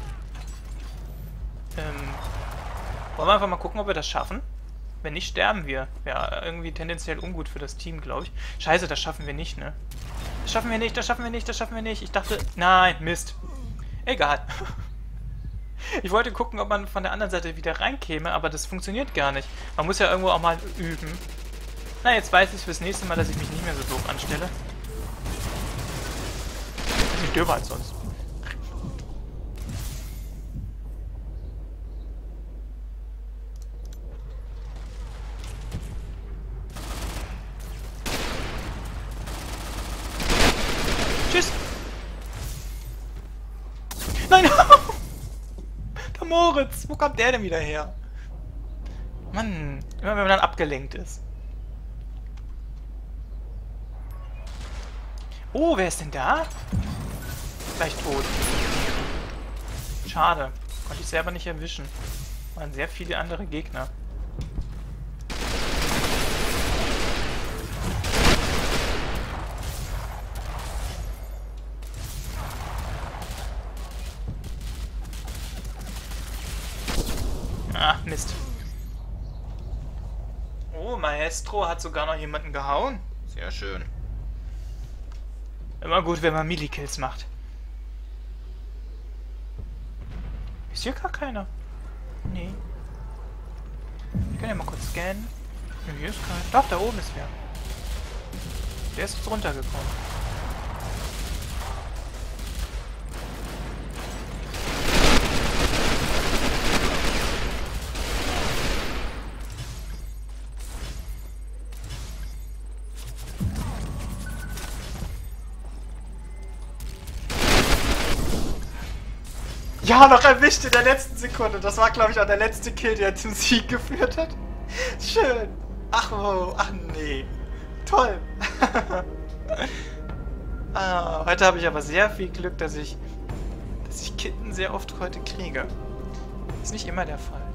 Ähm, wollen wir einfach mal gucken, ob wir das schaffen? Wenn nicht, sterben wir. Ja, irgendwie tendenziell ungut für das Team, glaube ich. Scheiße, das schaffen wir nicht, ne? Das schaffen wir nicht, das schaffen wir nicht, das schaffen wir nicht. Ich dachte, nein, Mist. Egal. Ich wollte gucken, ob man von der anderen Seite wieder reinkäme, aber das funktioniert gar nicht. Man muss ja irgendwo auch mal üben. Na, jetzt weiß ich fürs nächste Mal, dass ich mich nicht mehr so doof anstelle. Ich bin dümmer als sonst. Tschüss! Nein! Der Moritz! Wo kommt der denn wieder her? Mann, immer wenn man dann abgelenkt ist. Oh, wer ist denn da? Gleich tot. Schade. Konnte ich selber nicht erwischen. Waren sehr viele andere Gegner. Ach, Mist. Oh, Maestro hat sogar noch jemanden gehauen. Sehr schön. Immer gut, wenn man Melee-Kills macht. Ist hier gar keiner? Nee. Ich kann ja mal kurz scannen. Nee, hier ist keiner. Doch, da oben ist wer. Der ist jetzt runtergekommen. Ja, noch erwischt in der letzten Sekunde. Das war, glaube ich, auch der letzte Kill, der zum Sieg geführt hat. Schön. Ach, oh, ach nee. Toll. ah, heute habe ich aber sehr viel Glück, dass ich, dass ich Kitten sehr oft heute kriege. Ist nicht immer der Fall.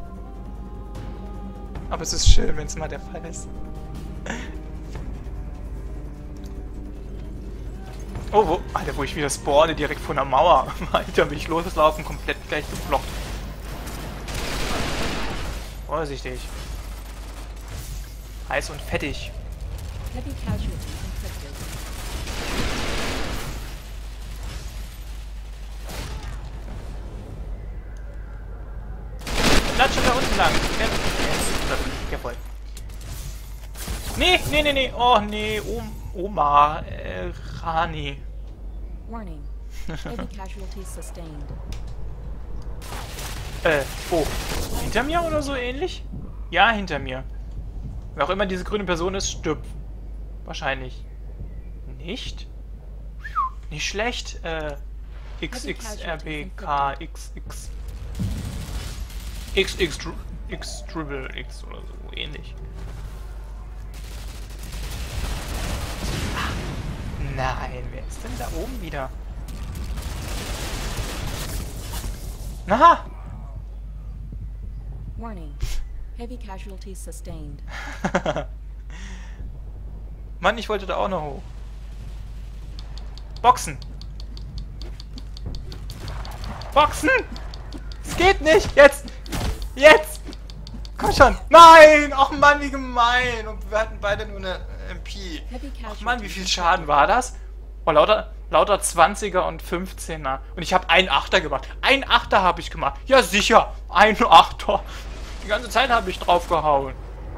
Aber es ist schön, wenn es mal der Fall ist. Oh, wo? Alter, wo ich wieder spawne, direkt vor der Mauer. Alter, will ich loslaufen, komplett gleich geblockt. Vorsichtig. Heiß und fettig. Heavy casualties inflicted. Latsche da unten lang. Jawohl. Nee, nee, nee, nee. Oh, nee. Oma. Oma. Äh, Rani. Warning. Heavy casualties sustained. Äh, oh. Hinter mir oder so ähnlich? Ja, hinter mir. Wer auch immer diese grüne Person ist, stirbt. Wahrscheinlich. Nicht? Nicht schlecht. Äh, X X R B K X X. X X X Triple X oder so ähnlich. Nein, wer ist denn da oben wieder? Na! Warning. Heavy casualties sustained. Mann, ich wollte da auch noch hoch. Boxen! Boxen! Es geht nicht! Jetzt! Jetzt! Komm schon! Nein! Ach Mann, wie gemein! Und wir hatten beide nur eine M P. Ach Mann, wie viel Schaden war das? Oh, lauter, lauter zwanziger und fünfzehner. Und ich habe einen Achter gemacht. Ein Achter habe ich gemacht. Ja, sicher. Ein Achter. Die ganze Zeit habe ich drauf gehauen.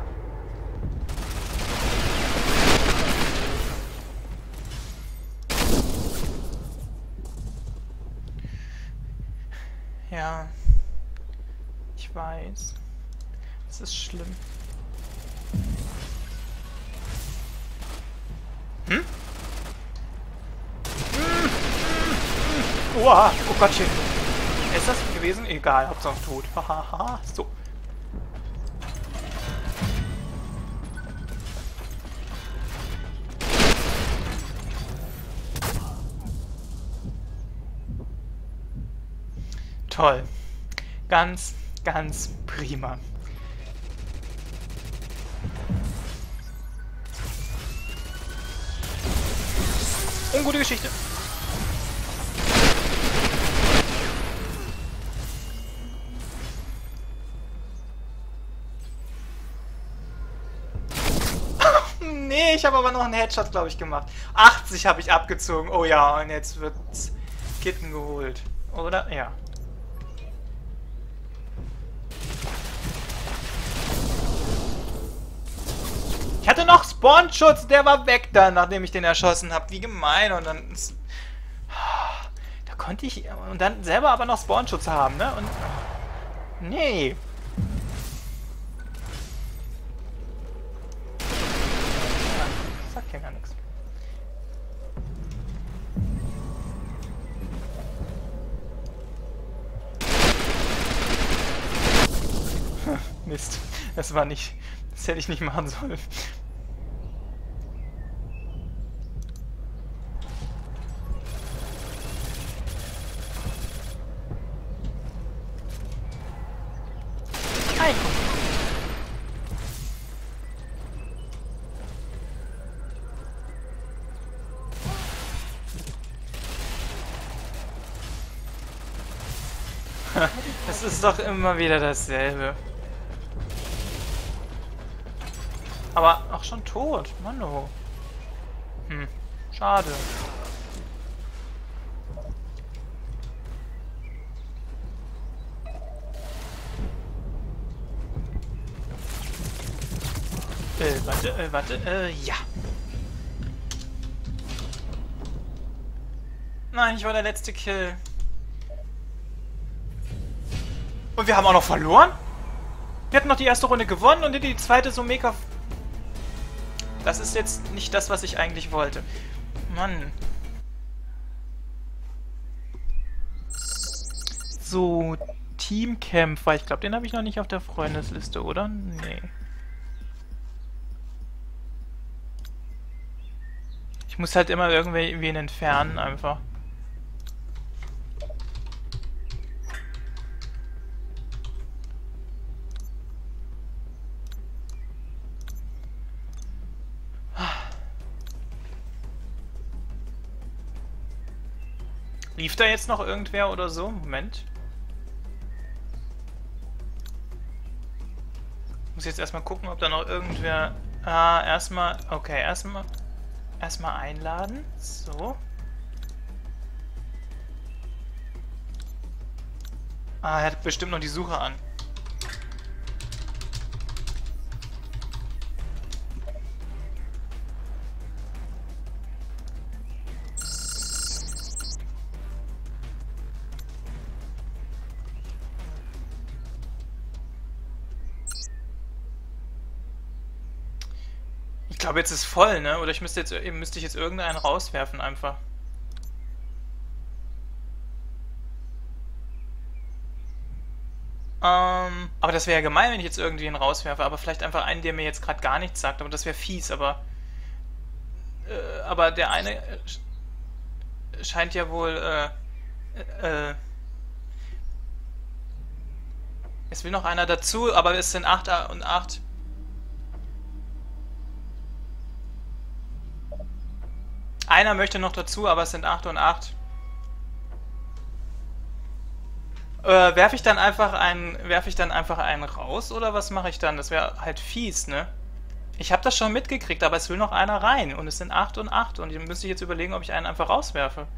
Ja. Ich weiß. Es ist schlimm. Hm? Oha, oh Gottchen. Ist das gewesen? Egal, Hauptsache tot. Hahaha, so. Toll. Ganz, ganz prima. Ungute Geschichte. Nee, ich habe aber noch einen Headshot, glaube ich, gemacht. achtzig habe ich abgezogen. Oh ja, und jetzt wird Kitten geholt. Oder? Ja. Ich hatte noch Spawnschutz, der war weg dann, nachdem ich den erschossen habe. Wie gemein. Und dann... Da konnte ich... Und dann selber aber noch Spawnschutz haben, ne? Und... Nee. Sagt ja gar nichts. Mist. Das war nicht... Das hätte ich nicht machen sollen. Das ist doch immer wieder dasselbe. Aber auch schon tot. Mann, oh. Hm, schade. Äh, warte, äh, warte, äh, ja. Nein, ich war der letzte Kill. Und wir haben auch noch verloren? Wir hatten noch die erste Runde gewonnen und die zweite so mega... Das ist jetzt nicht das, was ich eigentlich wollte. Mann. So, Teamkämpfer. Ich glaube, den habe ich noch nicht auf der Freundesliste, oder? Nee. Ich muss halt immer irgendwen entfernen, einfach. Lief da jetzt noch irgendwer oder so? Moment. Muss jetzt erstmal gucken, ob da noch irgendwer... Ah, erstmal... Okay, erstmal... Erstmal einladen. So. Ah, er hat bestimmt noch die Suche an. Ich glaube, jetzt ist voll, ne? Oder ich müsste jetzt müsste ich jetzt irgendeinen rauswerfen einfach. Ähm, aber das wäre ja gemein, wenn ich jetzt irgendwie einen rauswerfe, aber vielleicht einfach einen, der mir jetzt gerade gar nichts sagt, aber das wäre fies, aber äh, aber der eine äh, scheint ja wohl äh, äh, es will noch einer dazu, aber es sind acht und acht. Einer möchte noch dazu, aber es sind acht und acht. Äh, werfe ich dann einfach einen, werfe ich dann einfach einen raus oder was mache ich dann? Das wäre halt fies, ne? Ich habe das schon mitgekriegt, aber es will noch einer rein und es sind acht und acht und ich müsste jetzt überlegen, ob ich einen einfach rauswerfe.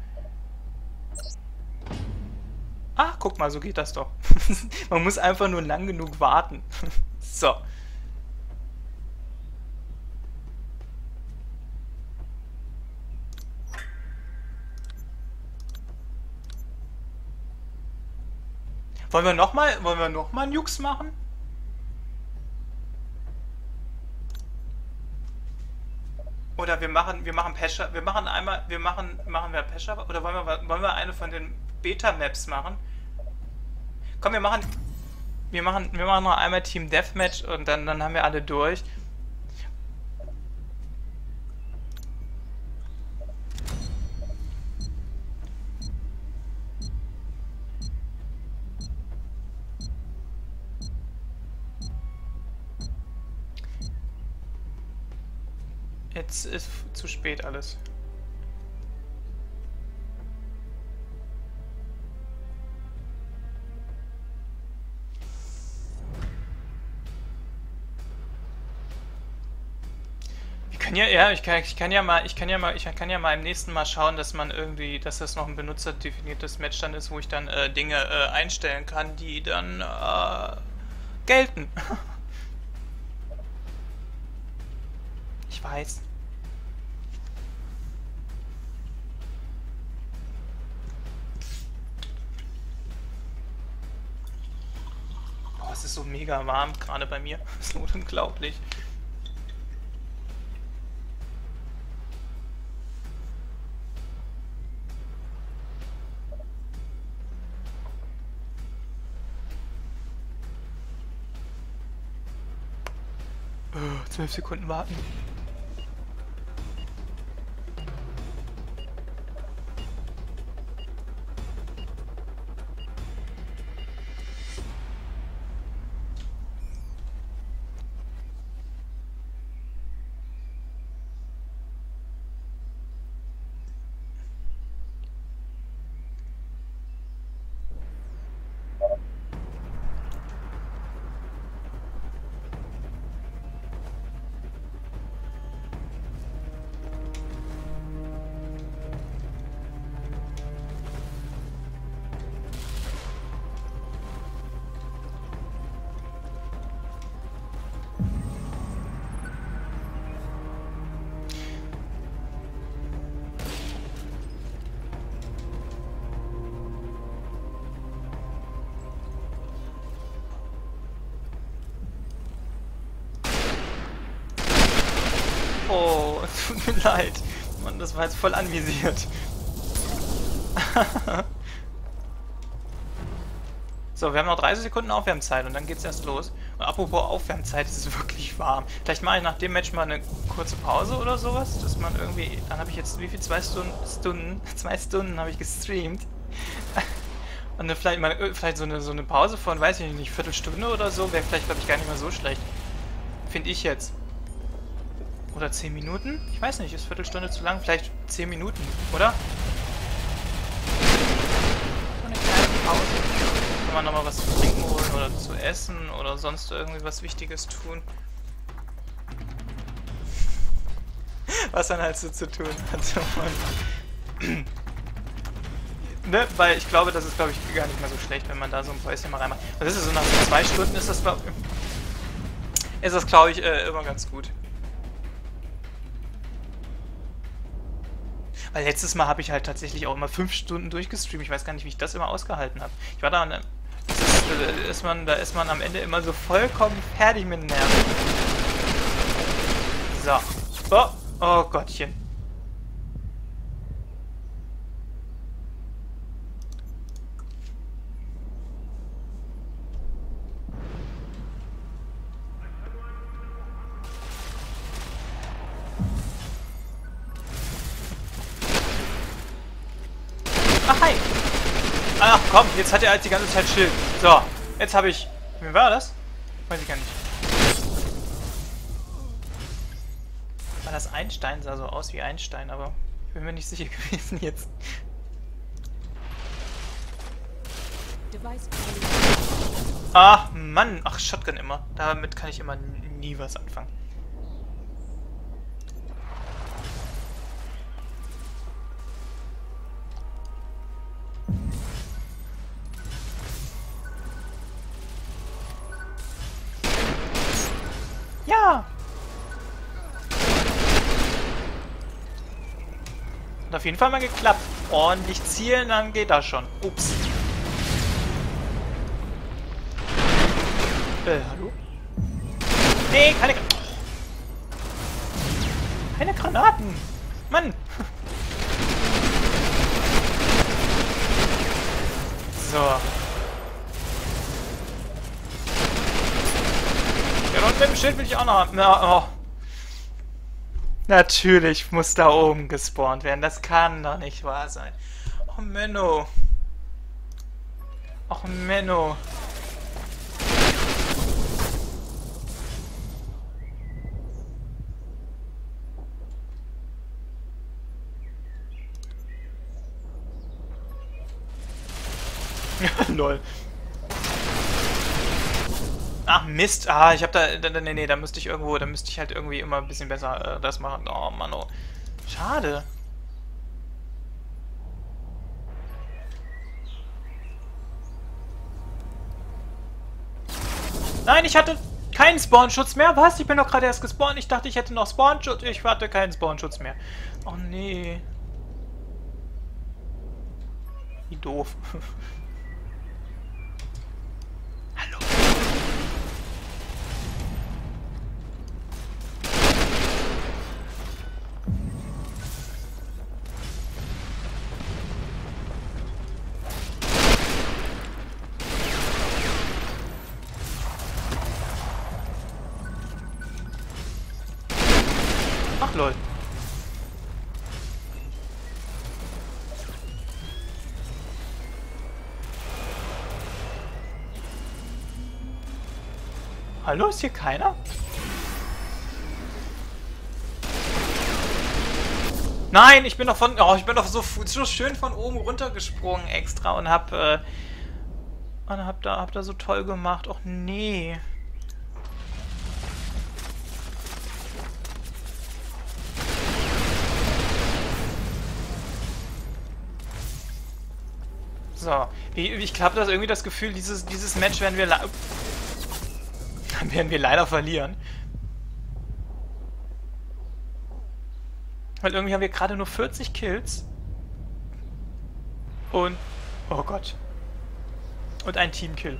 Ah, guck mal, so geht das doch. Man muss einfach nur lang genug warten. So. Wollen wir nochmal, wollen wir noch mal einen Jux machen? Oder wir machen, wir machen Pescher, wir machen einmal, wir machen, machen wir Pescher, oder wollen wir, wollen wir eine von den Beta-Maps machen? Komm, wir machen, wir machen, wir machen noch einmal Team Deathmatch und dann, dann haben wir alle durch. Jetzt ist zu spät alles. Wir können ja, ja, ich kann, ich kann ja mal, ich kann ja mal, ich kann ja mal im nächsten Mal schauen, dass man irgendwie, dass das noch ein benutzerdefiniertes Match dann ist, wo ich dann äh, Dinge äh, einstellen kann, die dann äh, gelten. Ich weiß. Oh, es ist so mega warm gerade bei mir. Das ist unglaublich. Oh, zwölf Sekunden warten. Oh, es tut mir leid. Mann, das war jetzt voll anvisiert. So, wir haben noch dreißig Sekunden Aufwärmzeit und dann geht's erst los. Und apropos Aufwärmzeit, es ist wirklich warm. Vielleicht mache ich nach dem Match mal eine kurze Pause oder sowas, dass man irgendwie... Dann habe ich jetzt, wie viel? Zwei Stunden? Stunden? Zwei Stunden habe ich gestreamt. Und eine, vielleicht, mal, vielleicht so, eine, so eine Pause von, weiß ich nicht, Viertelstunde oder so, wäre vielleicht, glaube ich, gar nicht mehr so schlecht. Finde ich jetzt. Oder zehn Minuten? Ich weiß nicht, ist Viertelstunde zu lang? Vielleicht zehn Minuten, oder? So eine kleine Pause. Kann man nochmal was zu trinken holen oder zu essen oder sonst irgendwie was Wichtiges tun. Was man halt so zu tun hat. Ne? Weil ich glaube, das ist, glaube ich, gar nicht mehr so schlecht, wenn man da so ein Päuschen mal reinmacht. Was ist das so, nach so zwei Stunden ist das, glaube ich, ist das, glaube ich, äh, immer ganz gut. Weil letztes Mal habe ich halt tatsächlich auch immer fünf Stunden durchgestreamt. Ich weiß gar nicht, wie ich das immer ausgehalten habe. Ich war da, das ist, ist man, da ist man am Ende immer so vollkommen fertig mit den Nerven. So. Oh, oh Gottchen. Ach, hi. Ach komm, jetzt hat er halt die ganze Zeit Schild. So, jetzt habe ich... Wie war das? Weiß ich gar nicht. War das Einstein? Sah so aus wie Einstein, aber ich bin mir nicht sicher gewesen jetzt. Ach Mann, ach Shotgun immer. Damit kann ich immer nie was anfangen. Ja! Hat auf jeden Fall mal geklappt. Ordentlich zielen, dann geht das schon. Ups. Äh, hallo? Nee, keine... Keine Granaten! Mann! So. Ja, und mit dem Schild will ich auch noch haben. Na, oh. Natürlich muss da oben gespawnt werden. Das kann doch nicht wahr sein. Oh, Menno. Och, Menno. Lol. Ach Mist, ah, ich hab da, da, nee, nee, da müsste ich irgendwo, da müsste ich halt irgendwie immer ein bisschen besser äh, das machen. Oh Mann, oh. Schade. Nein, ich hatte keinen Spawnschutz mehr. Was? Ich bin doch gerade erst gespawnt. Ich dachte, ich hätte noch Spawnschutz. Ich hatte keinen Spawnschutz mehr. Oh nee. Wie doof. Hallo. Ach lol. Hallo, ist hier keiner? Nein, ich bin doch von, oh, ich bin doch so, so schön von oben runtergesprungen extra und hab, äh, und hab da, hab da so toll gemacht. Och nee. So, ich, ich habe das irgendwie das Gefühl, dieses, dieses Match werden wir, werden wir leider verlieren. Weil irgendwie haben wir gerade nur vierzig Kills. Und, oh Gott. Und ein Teamkill.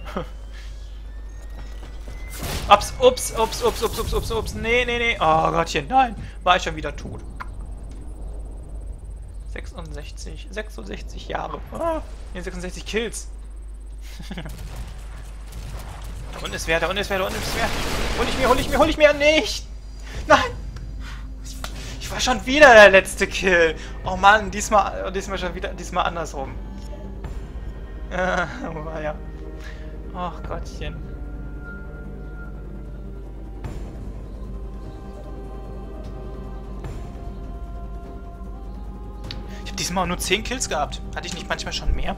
Ups, ups, ups, ups, ups, ups, ups, ups, nee, nee, nee. Oh Gottchen, nein. War ich schon wieder tot. sechsundsechzig, sechsundsechzig Jahre. Ah, nee, sechsundsechzig Kills. Da unten ist wer, da unten ist wer, da unten ist wer. Hol ich mir, hol ich mir, hol ich mir nicht! Nein! Ich war schon wieder der letzte Kill. Oh Mann, diesmal, diesmal schon wieder, diesmal andersrum. Äh, oh ja. Ach Gottchen. Ich habe diesmal nur zehn Kills gehabt. Hatte ich nicht manchmal schon mehr?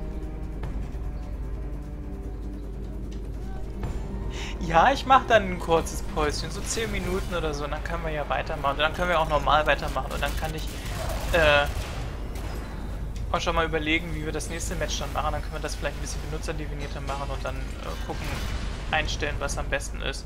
Ja, ich mache dann ein kurzes Päuschen, so zehn Minuten oder so, und dann können wir ja weitermachen. Und dann können wir auch normal weitermachen. Und dann kann ich äh, auch schon mal überlegen, wie wir das nächste Match dann machen. Dann können wir das vielleicht ein bisschen benutzerdefinierter machen und dann äh, gucken, einstellen, was am besten ist.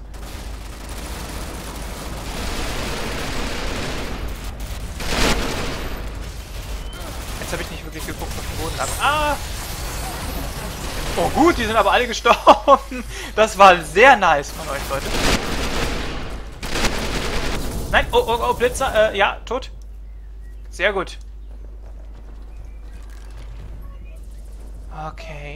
Jetzt habe ich nicht wirklich geguckt, was dem Boden lag. Ah! Oh gut, die sind aber alle gestorben. Das war sehr nice von euch, Leute. Nein, oh, oh, oh, Blitzer, äh, ja, tot. Sehr gut. Okay.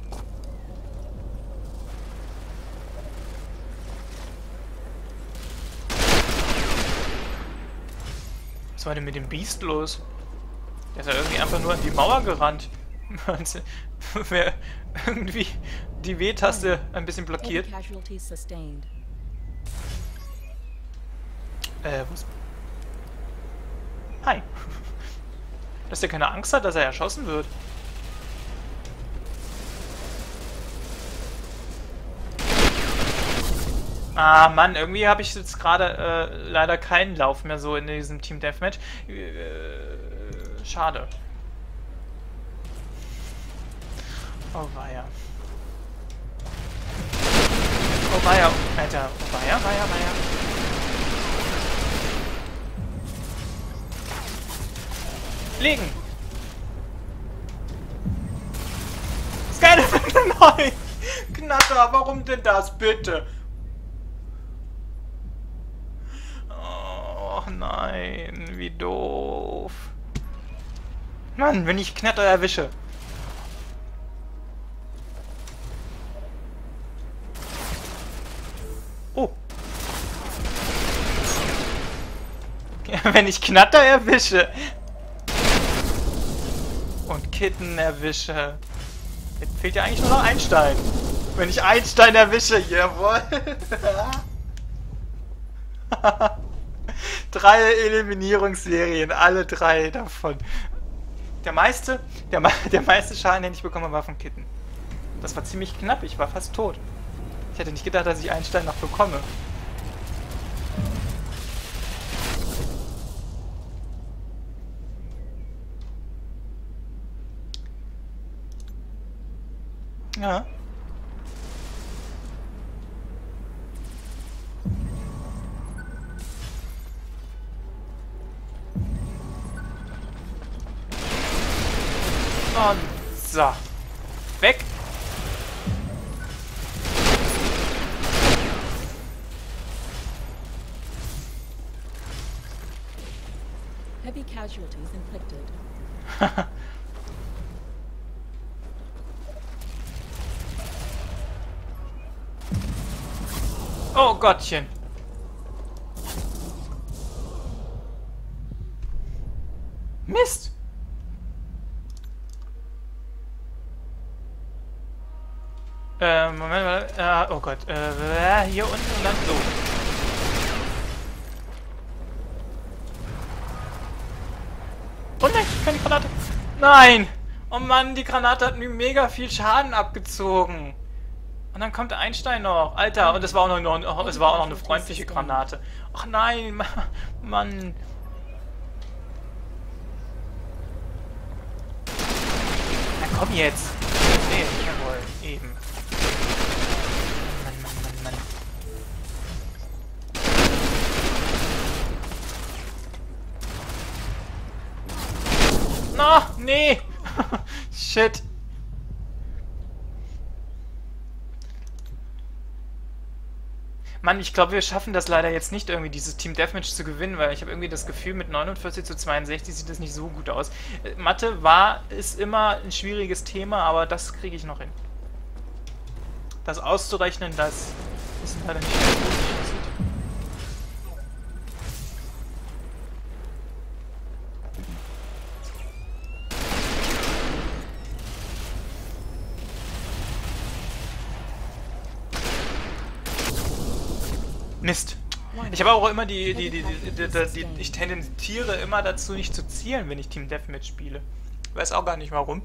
Was war denn mit dem Biest los? Der ist ja irgendwie einfach nur an die Mauer gerannt. Wer irgendwie die W-Taste ein bisschen blockiert. Äh, was? Hi. Dass der keine Angst hat, dass er erschossen wird. Ah, Mann, irgendwie habe ich jetzt gerade äh, leider keinen Lauf mehr so in diesem Team Deathmatch. Äh, schade. Oh weia. Oh weia, Alter. Oh weia, weia, weia. Legen! Skyler, nein! Knatter, warum denn das, bitte? Oh nein, wie doof. Mann, wenn ich Knatter erwische. Oh. Wenn ich Knatter erwische. Und Kitten erwische. Jetzt fehlt ja eigentlich nur noch Einstein. Wenn ich Einstein erwische, jawohl. Drei Eliminierungsserien, alle drei davon. Der meiste, der, der meiste Schaden, den ich bekomme, war von Kitten. Das war ziemlich knapp, ich war fast tot. Ich hätte nicht gedacht, dass ich einen Stein noch bekomme. Ja. Und so. Weg. Heavy casualties inflicted. Oh Gottchen. Mist. Äh, Moment, warte. Äh, oh Gott. Äh, hier unten und dann so. Oh nein, keine Granate. Nein! Oh Mann, die Granate hat mir mega viel Schaden abgezogen. Und dann kommt Einstein noch. Alter, und es war auch noch, noch, es war auch noch eine freundliche Granate. Ach nein, Mann. Na komm jetzt. Nee, jawohl, eben. Mann, Mann, Mann, Mann. Na, nee. Shit. Mann, ich glaube, wir schaffen das leider jetzt nicht irgendwie, dieses Team Deathmatch zu gewinnen, weil ich habe irgendwie das Gefühl, mit neunundvierzig zu zweiundsechzig sieht das nicht so gut aus. Äh, Mathe war, ist immer ein schwieriges Thema, aber das kriege ich noch hin. Das auszurechnen, das ist leider nicht so gut, wie es aussieht. Mist. Ich habe auch immer die, die, die, die, die, die, die, ich tendiere immer dazu, nicht zu zielen, wenn ich Team Deathmatch spiele. Weiß auch gar nicht warum.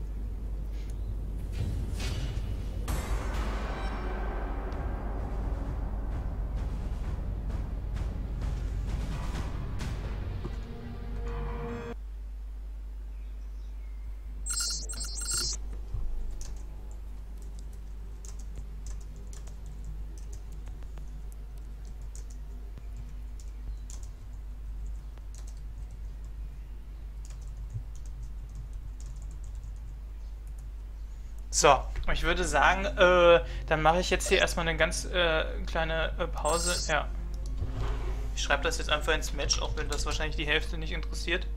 So, ich würde sagen, äh, dann mache ich jetzt hier erstmal eine ganz äh, kleine äh, Pause. Ja. Ich schreibe das jetzt einfach ins Match, auch wenn das wahrscheinlich die Hälfte nicht interessiert.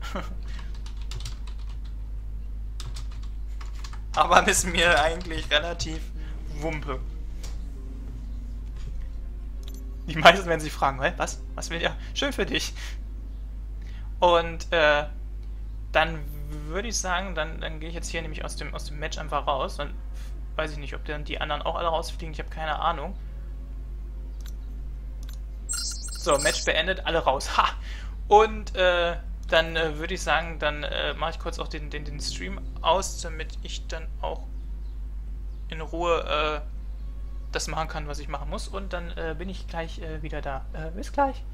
Aber ist mir eigentlich relativ Wumpe. Die meisten werden sich fragen, hä, was? Was will ihr? Schön für dich. Und äh, dann würde ich sagen, dann, dann gehe ich jetzt hier nämlich aus dem, aus dem Match einfach raus. Dann weiß ich nicht, ob dann die anderen auch alle rausfliegen. Ich habe keine Ahnung. So, Match beendet, alle raus. Ha! Und äh, dann äh, würde ich sagen, dann äh, mache ich kurz auch den, den, den Stream aus, damit ich dann auch in Ruhe äh, das machen kann, was ich machen muss. Und dann äh, bin ich gleich äh, wieder da. Äh, bis gleich.